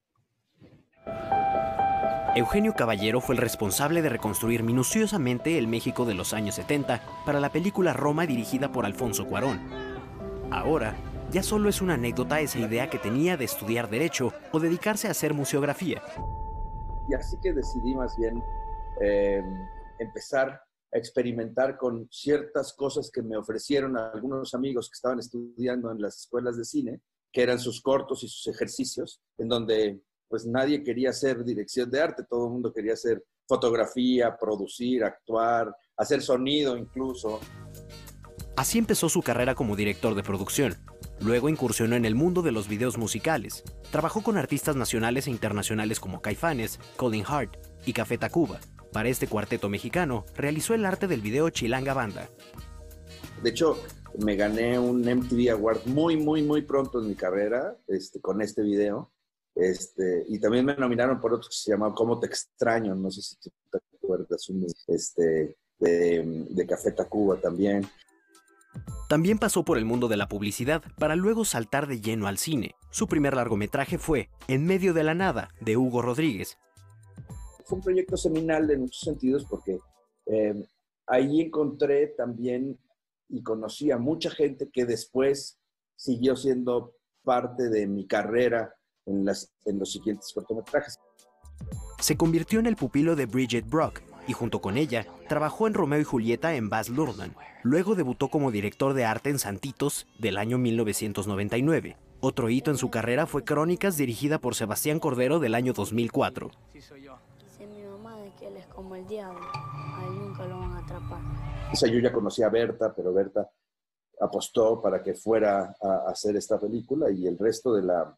Eugenio Caballero fue el responsable de reconstruir minuciosamente el México de los años setenta para la película Roma dirigida por Alfonso Cuarón. Ahora, ya solo es una anécdota esa idea que tenía de estudiar Derecho o dedicarse a hacer museografía. Y así que decidí más bien eh, empezar a experimentar con ciertas cosas que me ofrecieron a algunos amigos que estaban estudiando en las escuelas de cine, que eran sus cortos y sus ejercicios, en donde pues nadie quería hacer dirección de arte, todo el mundo quería hacer fotografía, producir, actuar, hacer sonido incluso. Así empezó su carrera como director de producción. Luego incursionó en el mundo de los videos musicales. Trabajó con artistas nacionales e internacionales como Caifanes, Colin Hart y Café Tacuba. Para este cuarteto mexicano, realizó el arte del video Chilanga Banda. De hecho, me gané un M T V Award muy, muy, muy pronto en mi carrera este, con este video. Este, y también me nominaron por otros que se llamaban Cómo te extraño, no sé si te acuerdas, un, este, de, de Café Tacuba también. También pasó por el mundo de la publicidad para luego saltar de lleno al cine. Su primer largometraje fue En medio de la nada, de Hugo Rodríguez. Fue un proyecto seminal en muchos sentidos porque eh, ahí encontré también y conocí a mucha gente que después siguió siendo parte de mi carrera en, las, en los siguientes cortometrajes. Se convirtió en el pupilo de Bridget Brock y junto con ella trabajó en Romeo y Julieta en Baz Luhrmann. Luego debutó como director de arte en Santitos del año mil novecientos noventa y nueve. Otro hito en su carrera fue Crónicas, dirigida por Sebastián Cordero del año dos mil cuatro. Dice mi mamá de que él es como el diablo, a él nunca lo van a atrapar. O sea, yo ya conocí a Berta, pero Berta apostó para que fuera a hacer esta película y el resto de la...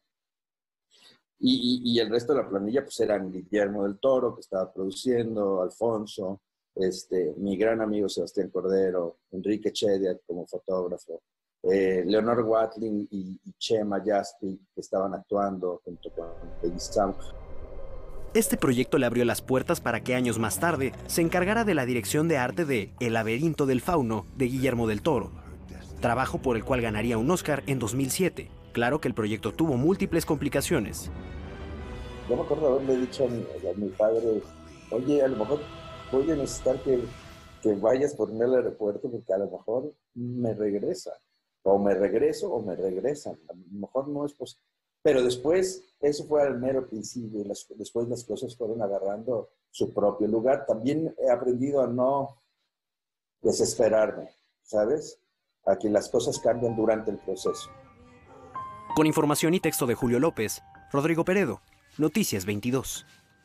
Y, y, y el resto de la planilla pues eran Guillermo del Toro, que estaba produciendo, Alfonso, este, mi gran amigo Sebastián Cordero, Enrique Chedia como fotógrafo, eh, Leonor Watling y, y Chema Yaspi, que estaban actuando junto con Leguizamo. Este proyecto le abrió las puertas para que años más tarde se encargara de la dirección de arte de El laberinto del fauno, de Guillermo del Toro, trabajo por el cual ganaría un Oscar en dos mil siete. Claro que el proyecto tuvo múltiples complicaciones. Yo me acuerdo haberle dicho a mi, a mi padre, oye, a lo mejor voy a necesitar que, que vayas por mí al aeropuerto porque a lo mejor me regresa. O me regreso o me regresan. A lo mejor no es posible. Pero después, eso fue al mero principio. Y las, después las cosas fueron agarrando su propio lugar. También he aprendido a no desesperarme, ¿sabes? A que las cosas cambian durante el proceso. Con información y texto de Julio López, Rodrigo Peredo, Noticias veintidós.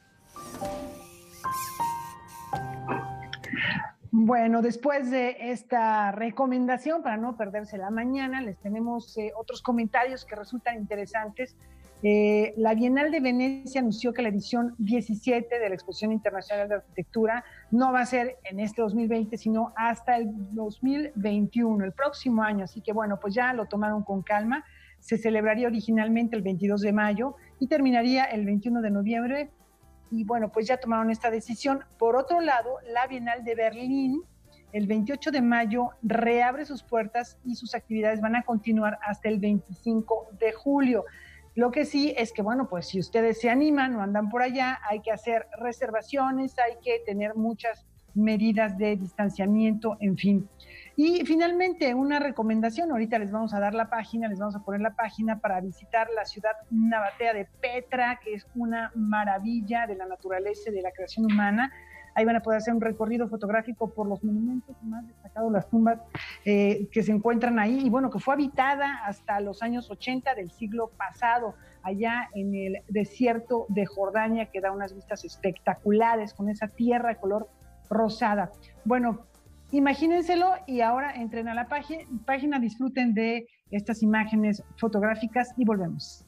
Bueno, después de esta recomendación, para no perderse la mañana, les tenemos eh, otros comentarios que resultan interesantes. Eh, la Bienal de Venecia anunció que la edición diecisiete de la Exposición Internacional de Arquitectura no va a ser en este dos mil veinte, sino hasta el dos mil veintiuno, el próximo año. Así que bueno, pues ya lo tomaron con calma. Se celebraría originalmente el veintidós de mayo y terminaría el veintiuno de noviembre, y bueno, pues ya tomaron esta decisión. Por otro lado, la Bienal de Berlín, el veintiocho de mayo, reabre sus puertas y sus actividades van a continuar hasta el veinticinco de julio. Lo que sí es que, bueno, pues si ustedes se animan o andan por allá, hay que hacer reservaciones, hay que tener muchas medidas de distanciamiento, en fin. Y finalmente, una recomendación, ahorita les vamos a dar la página, les vamos a poner la página para visitar la ciudad nabatea de Petra, que es una maravilla de la naturaleza y de la creación humana. Ahí van a poder hacer un recorrido fotográfico por los monumentos más destacados, las tumbas eh, que se encuentran ahí, y bueno, que fue habitada hasta los años ochenta del siglo pasado, allá en el desierto de Jordania, que da unas vistas espectaculares con esa tierra de color rosada. Bueno, imagínenselo y ahora entren a la página, página, disfruten de estas imágenes fotográficas y volvemos.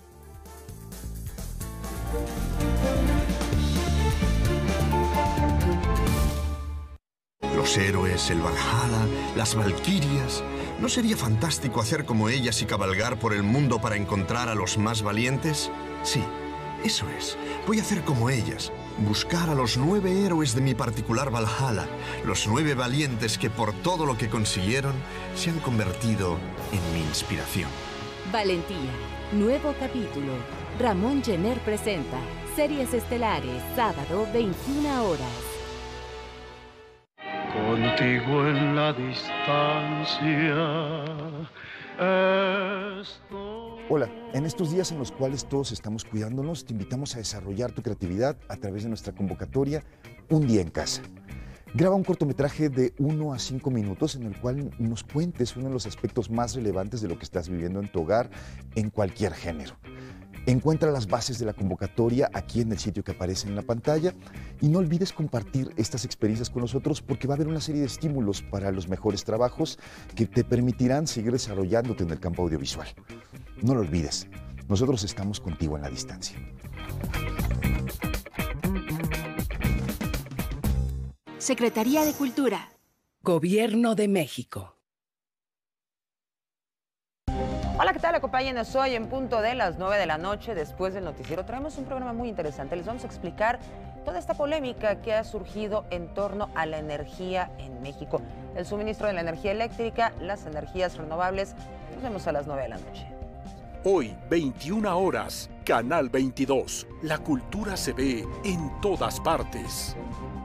Los héroes, el Valhalla, las valquirias. ¿No sería fantástico hacer como ellas y cabalgar por el mundo para encontrar a los más valientes? Sí, eso es. Voy a hacer como ellas. Buscar a los nueve héroes de mi particular Valhalla. Los nueve valientes que por todo lo que consiguieron se han convertido en mi inspiración. Valentía. Nuevo capítulo. Ramón Gener presenta Series Estelares, sábado, veintiuna horas. Contigo en la distancia. Estoy... Hola, en estos días en los cuales todos estamos cuidándonos, te invitamos a desarrollar tu creatividad a través de nuestra convocatoria Un Día en Casa. Graba un cortometraje de uno a cinco minutos en el cual nos cuentes uno de los aspectos más relevantes de lo que estás viviendo en tu hogar en cualquier género. Encuentra las bases de la convocatoria aquí en el sitio que aparece en la pantalla y no olvides compartir estas experiencias con nosotros porque va a haber una serie de estímulos para los mejores trabajos que te permitirán seguir desarrollándote en el campo audiovisual. No lo olvides, nosotros estamos contigo en la distancia. Secretaría de Cultura. Gobierno de México. Hola, ¿qué tal? Acompáñenos hoy en punto de las nueve de la noche. Después del noticiero traemos un programa muy interesante. Les vamos a explicar toda esta polémica que ha surgido en torno a la energía en México. El suministro de la energía eléctrica, las energías renovables. Nos vemos a las nueve de la noche. Hoy, veintiuna horas, Canal veintidós. La cultura se ve en todas partes.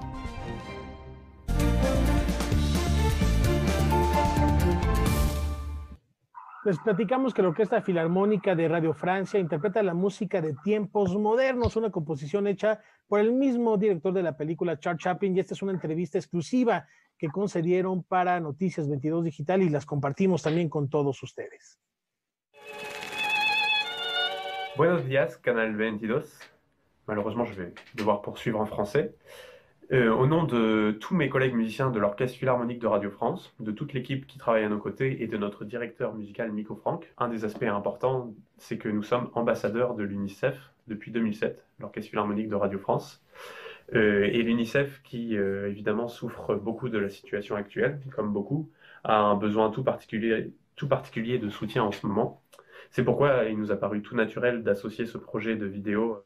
Les platicamos que la Orquesta Filarmónica de Radio Francia interpreta la música de Tiempos Modernos, una composición hecha por el mismo director de la película, Charles Chaplin, y esta es una entrevista exclusiva que concedieron para Noticias veintidós Digital y las compartimos también con todos ustedes. Buenos días, Canal veintidós. Malheureusement, je vais devoir poursuivre en français. Euh, au nom de tous mes collègues musiciens de l'Orchestre Philharmonique de Radio France, de toute l'équipe qui travaille à nos côtés et de notre directeur musical Nico Franck, un des aspects importants, c'est que nous sommes ambassadeurs de l'UNICEF depuis deux mille sept, l'Orchestre Philharmonique de Radio France. Euh, et l'UNICEF, qui euh, évidemment souffre beaucoup de la situation actuelle, comme beaucoup, a un besoin tout particulier, tout particulier de soutien en ce moment. C'est pourquoi il nous a paru tout naturel d'associer ce projet de vidéo.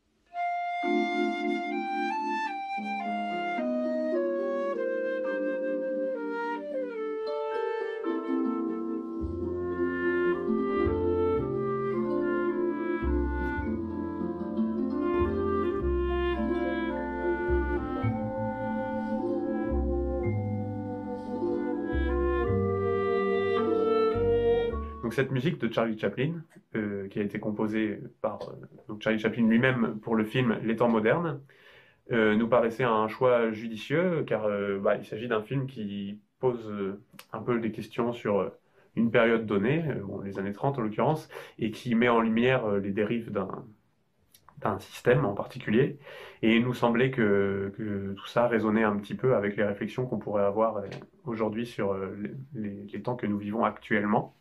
Cette musique de Charlie Chaplin, euh, qui a été composée par euh, donc Charlie Chaplin lui-même pour le film Les Temps modernes, euh, nous paraissait un choix judicieux, car euh, bah, il s'agit d'un film qui pose euh, un peu des questions sur euh, une période donnée, euh, bon, les années trente en l'occurrence, et qui met en lumière euh, les dérives d'un d'un système en particulier. Et il nous semblait que, que tout ça résonnait un petit peu avec les réflexions qu'on pourrait avoir euh, aujourd'hui sur euh, les, les temps que nous vivons actuellement.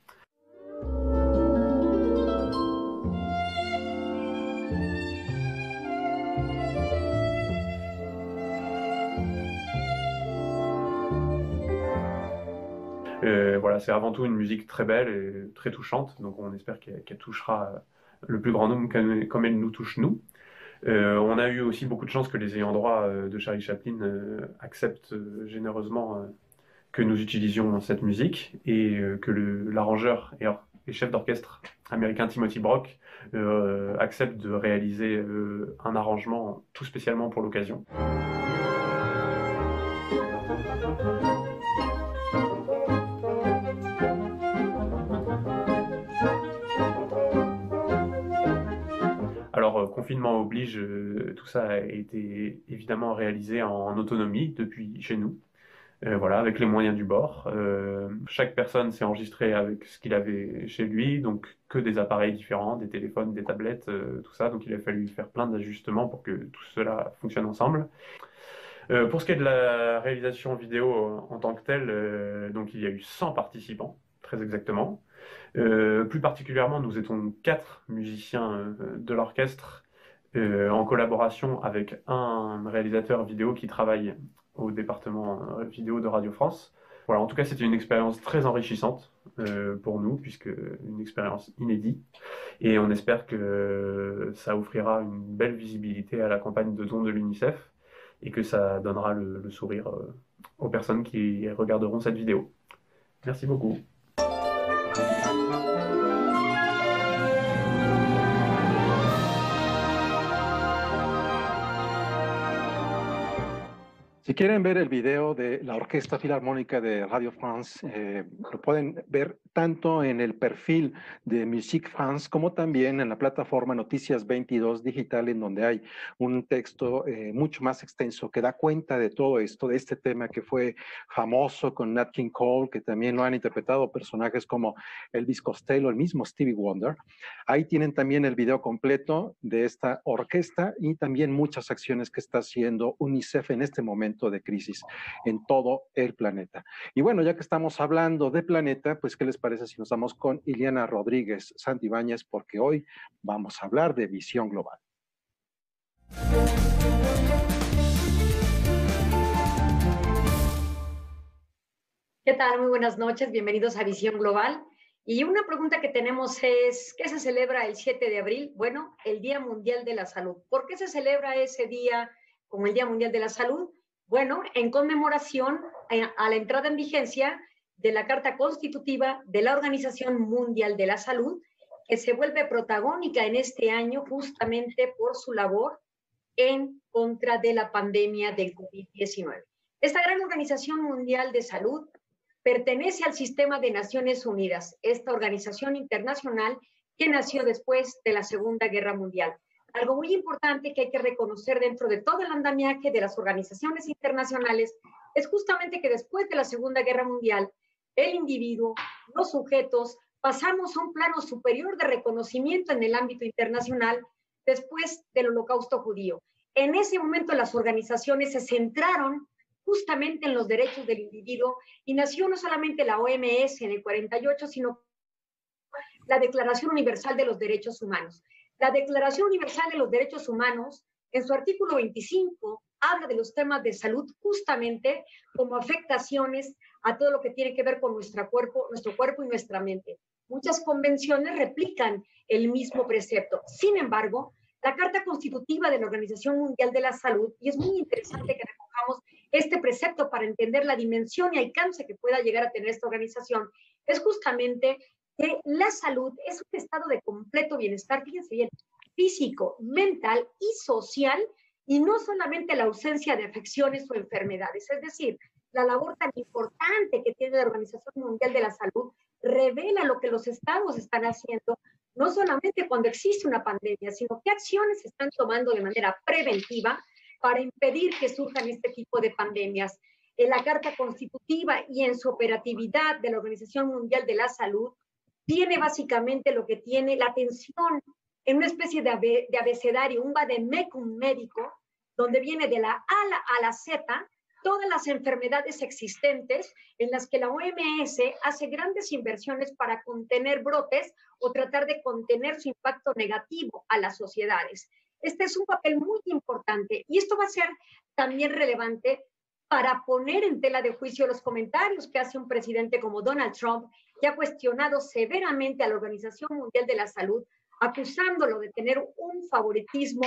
Euh, voilà, c'est avant tout une musique très belle et très touchante, donc on espère qu'elle qu'elle touchera le plus grand nombre comme elle nous touche nous. Euh, on a eu aussi beaucoup de chance que les ayants droit euh, de Charlie Chaplin euh, acceptent euh, généreusement euh, que nous utilisions cette musique et euh, que le, l'arrangeur et, et chef d'orchestre américain Timothy Brock euh, accepte de réaliser euh, un arrangement tout spécialement pour l'occasion. Alors, euh, confinement oblige, euh, tout ça a été évidemment réalisé en, en autonomie depuis chez nous, euh, voilà, avec les moyens du bord. Euh, chaque personne s'est enregistrée avec ce qu'il avait chez lui, donc que des appareils différents, des téléphones, des tablettes, euh, tout ça. Donc il a fallu faire plein d'ajustements pour que tout cela fonctionne ensemble. Euh, pour ce qui est de la réalisation vidéo en tant que telle, euh, donc il y a eu cent participants, très exactement. Euh, plus particulièrement, nous étions quatre musiciens euh, de l'orchestre euh, en collaboration avec un réalisateur vidéo qui travaille au département euh, vidéo de Radio France. Voilà, en tout cas, c'était une expérience très enrichissante euh, pour nous, puisque une expérience inédite. Et on espère que ça offrira une belle visibilité à la campagne de dons de l'UNICEF et que ça donnera le, le sourire euh, aux personnes qui regarderont cette vidéo. Merci beaucoup. Si quieren ver el video de la Orquesta Filarmónica de Radio France, eh, lo pueden ver tanto en el perfil de Musique France como también en la plataforma Noticias veintidós Digital, en donde hay un texto eh, mucho más extenso que da cuenta de todo esto, de este tema que fue famoso con Nat King Cole, que también lo han interpretado personajes como Elvis Costello, el mismo Stevie Wonder. Ahí tienen también el video completo de esta orquesta y también muchas acciones que está haciendo UNICEF en este momento de crisis en todo el planeta. Y bueno, ya que estamos hablando de planeta, pues ¿qué les parece si nos vamos con Ileana Rodríguez Santibáñez? Porque hoy vamos a hablar de visión global. ¿Qué tal? Muy buenas noches, bienvenidos a Visión Global. Y una pregunta que tenemos es, ¿qué se celebra el siete de abril? Bueno, el Día Mundial de la Salud. ¿Por qué se celebra ese día como el Día Mundial de la Salud? Bueno, en conmemoración a la entrada en vigencia de la Carta Constitutiva de la Organización Mundial de la Salud, que se vuelve protagónica en este año justamente por su labor en contra de la pandemia del COVID diecinueve. Esta gran Organización Mundial de Salud pertenece al sistema de Naciones Unidas, esta organización internacional que nació después de la Segunda Guerra Mundial. Algo muy importante que hay que reconocer dentro de todo el andamiaje de las organizaciones internacionales es justamente que después de la Segunda Guerra Mundial, el individuo, los sujetos, pasamos a un plano superior de reconocimiento en el ámbito internacional después del Holocausto judío. En ese momento las organizaciones se centraron justamente en los derechos del individuo y nació no solamente la O M S en el cuarenta y ocho, sino la Declaración Universal de los Derechos Humanos. La Declaración Universal de los Derechos Humanos, en su artículo veinticinco, habla de los temas de salud justamente como afectaciones a todo lo que tiene que ver con nuestro cuerpo, nuestro cuerpo y nuestra mente. Muchas convenciones replican el mismo precepto. Sin embargo, la Carta Constitutiva de la Organización Mundial de la Salud, y es muy interesante que recojamos este precepto para entender la dimensión y alcance que pueda llegar a tener esta organización, es justamente que la salud es un estado de completo bienestar, fíjense bien, físico, mental y social, y no solamente la ausencia de afecciones o enfermedades. Es decir, la labor tan importante que tiene la Organización Mundial de la Salud revela lo que los estados están haciendo, no solamente cuando existe una pandemia, sino qué acciones se están tomando de manera preventiva para impedir que surjan este tipo de pandemias. En la Carta Constitutiva y en su operatividad de la Organización Mundial de la Salud, tiene básicamente lo que tiene la atención en una especie de, abe, de abecedario, un vademecum médico, donde viene de la A a la, a la Z todas las enfermedades existentes en las que la O M S hace grandes inversiones para contener brotes o tratar de contener su impacto negativo a las sociedades. Este es un papel muy importante y esto va a ser también relevante para poner en tela de juicio los comentarios que hace un presidente como Donald Trump, que ha cuestionado severamente a la Organización Mundial de la Salud, acusándolo de tener un favoritismo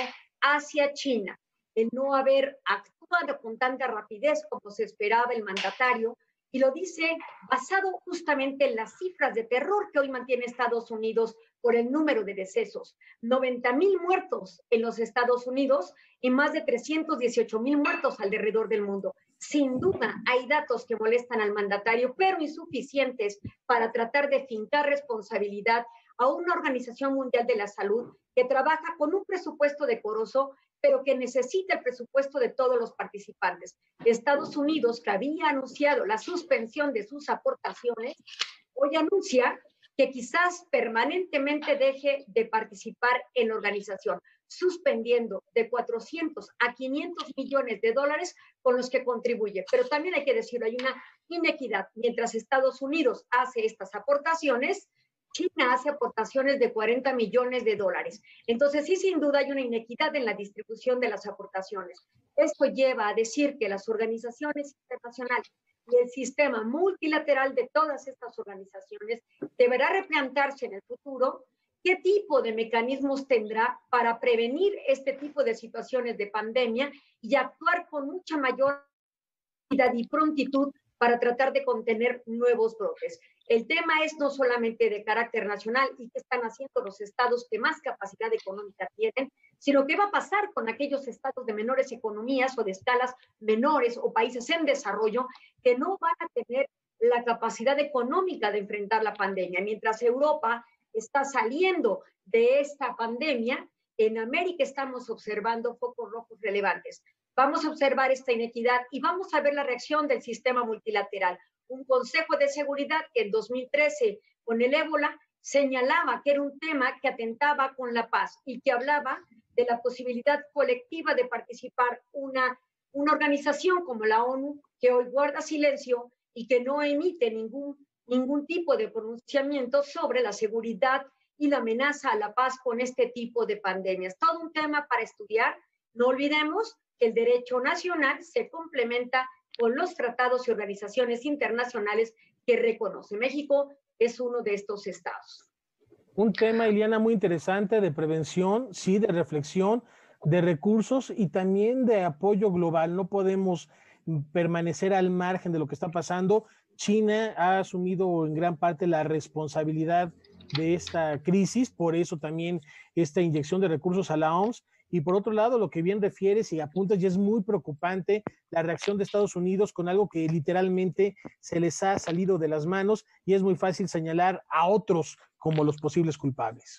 hacia China, el no haber actuado con tanta rapidez como se esperaba el mandatario, y lo dice basado justamente en las cifras de terror que hoy mantiene Estados Unidos por el número de decesos. noventa mil muertos en los Estados Unidos y más de trescientos dieciocho mil muertos alrededor del mundo. Sin duda hay datos que molestan al mandatario, pero insuficientes para tratar de fincar responsabilidad a una Organización Mundial de la Salud que trabaja con un presupuesto decoroso, pero que necesita el presupuesto de todos los participantes. Estados Unidos, que había anunciado la suspensión de sus aportaciones, hoy anuncia que quizás permanentemente deje de participar en la organización, suspendiendo de cuatrocientos a quinientos millones de dólares con los que contribuye. Pero también hay que decirlo, hay una inequidad. Mientras Estados Unidos hace estas aportaciones, China hace aportaciones de cuarenta millones de dólares. Entonces, sí, sin duda hay una inequidad en la distribución de las aportaciones. Esto lleva a decir que las organizaciones internacionales y el sistema multilateral de todas estas organizaciones deberá replantearse en el futuro qué tipo de mecanismos tendrá para prevenir este tipo de situaciones de pandemia y actuar con mucha mayor rapidez y prontitud para tratar de contener nuevos brotes. El tema es no solamente de carácter nacional y qué están haciendo los estados que más capacidad económica tienen, sino qué va a pasar con aquellos estados de menores economías o de escalas menores o países en desarrollo que no van a tener la capacidad económica de enfrentar la pandemia. Mientras Europa está saliendo de esta pandemia, en América estamos observando focos rojos relevantes. Vamos a observar esta inequidad y vamos a ver la reacción del sistema multilateral. Un Consejo de Seguridad que en dos mil trece, con el ébola, señalaba que era un tema que atentaba con la paz y que hablaba de la posibilidad colectiva de participar una, una organización como la ONU, que hoy guarda silencio y que no emite ningún, ningún tipo de pronunciamiento sobre la seguridad y la amenaza a la paz con este tipo de pandemias. Todo un tema para estudiar. No olvidemos que el derecho nacional se complementa con los tratados y organizaciones internacionales que reconoce. México es uno de estos estados. Un tema, Ileana, muy interesante de prevención, sí, de reflexión, de recursos y también de apoyo global. No podemos permanecer al margen de lo que está pasando. China ha asumido en gran parte la responsabilidad de esta crisis, por eso también esta inyección de recursos a la O M S. Y por otro lado, lo que bien refieres y apuntas, ya es muy preocupante la reacción de Estados Unidos con algo que literalmente se les ha salido de las manos y es muy fácil señalar a otros como los posibles culpables.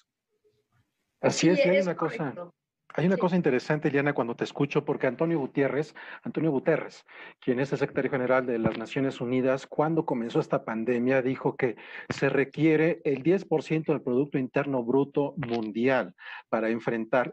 Así es, y hay una cosa, hay una cosa interesante, Eliana, cuando te escucho, porque Antonio Gutiérrez, Antonio Guterres, quien es el secretario general de las Naciones Unidas, cuando comenzó esta pandemia, dijo que se requiere el diez por ciento del Producto Interno Bruto mundial para enfrentar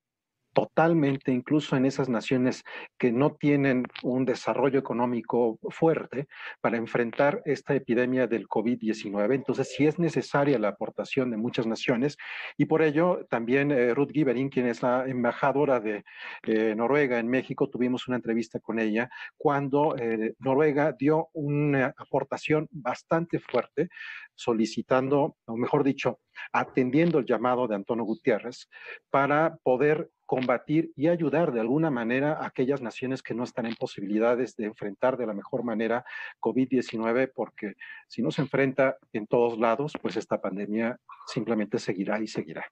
totalmente, incluso en esas naciones que no tienen un desarrollo económico fuerte, para enfrentar esta epidemia del COVID diecinueve. Entonces, sí es necesaria la aportación de muchas naciones y por ello también eh, Ruth Giverin, quien es la embajadora de eh, Noruega en México, tuvimos una entrevista con ella cuando eh, Noruega dio una aportación bastante fuerte solicitando, o mejor dicho, atendiendo el llamado de Antonio Gutiérrez para poder combatir y ayudar de alguna manera a aquellas naciones que no están en posibilidades de enfrentar de la mejor manera COVID diecinueve, porque si no se enfrenta en todos lados, pues esta pandemia simplemente seguirá y seguirá.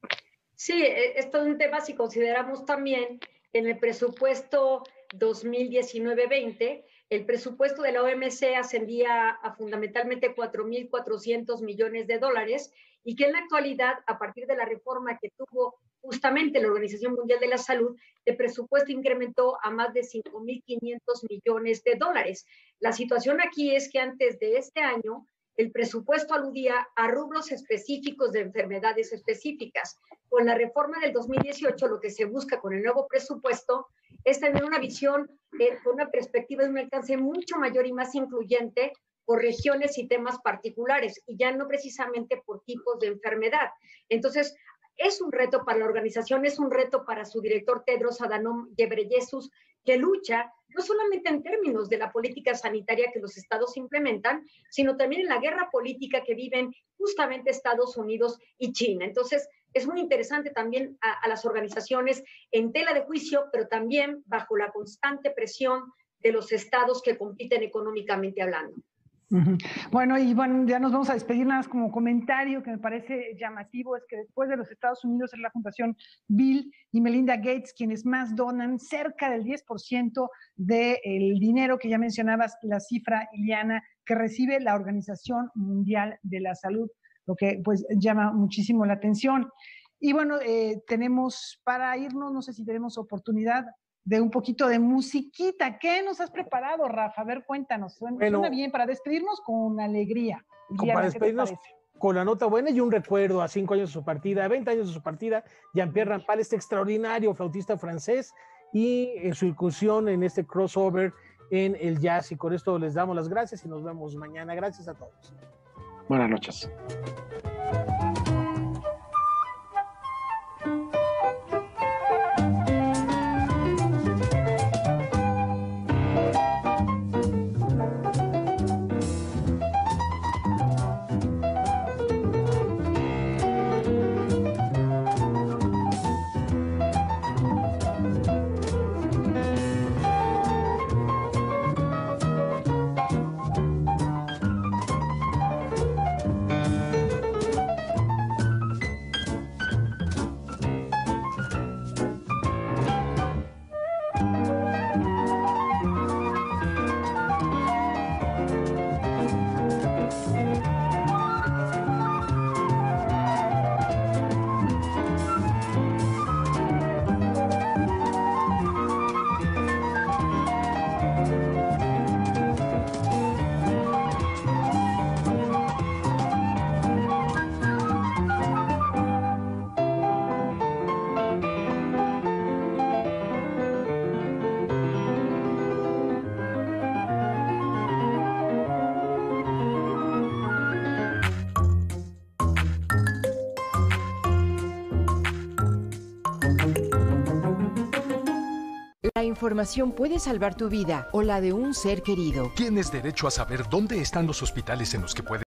Sí, esto es un tema si consideramos también en el presupuesto dos mil diecinueve veinte, el presupuesto de la O M C ascendía a fundamentalmente cuatro mil cuatrocientos millones de dólares y que en la actualidad, a partir de la reforma que tuvo justamente la Organización Mundial de la Salud, el presupuesto incrementó a más de cinco mil quinientos millones de dólares. La situación aquí es que antes de este año, el presupuesto aludía a rubros específicos de enfermedades específicas. Con la reforma del dos mil dieciocho, lo que se busca con el nuevo presupuesto es tener una visión eh, con una perspectiva de un alcance mucho mayor y más incluyente por regiones y temas particulares, y ya no precisamente por tipos de enfermedad. Entonces, es un reto para la organización, es un reto para su director Tedros Adhanom Ghebreyesus, que lucha no solamente en términos de la política sanitaria que los estados implementan, sino también en la guerra política que viven justamente Estados Unidos y China. Entonces, es muy interesante también a, a las organizaciones en tela de juicio, pero también bajo la constante presión de los estados que compiten económicamente hablando. Uh-huh. Bueno, y bueno, ya nos vamos a despedir, nada más como comentario que me parece llamativo, es que después de los Estados Unidos es la Fundación Bill y Melinda Gates quienes más donan, cerca del diez por ciento del dinero que ya mencionabas, la cifra, Iliana, que recibe la Organización Mundial de la Salud, lo que pues llama muchísimo la atención. Y bueno, eh, tenemos para irnos, no sé si tenemos oportunidad de un poquito de musiquita. ¿Qué nos has preparado, Rafa? A ver, cuéntanos. Suena, bueno, suena bien para despedirnos con alegría. Con para despedirnos con la nota buena y un recuerdo a cinco años de su partida, a veinte años de su partida, Jean-Pierre Rampal, este extraordinario flautista francés, y en su incursión en este crossover en el jazz. Y con esto les damos las gracias y nos vemos mañana. Gracias a todos. Buenas noches. La información puede salvar tu vida o la de un ser querido. Tienes derecho a saber dónde están los hospitales en los que puedes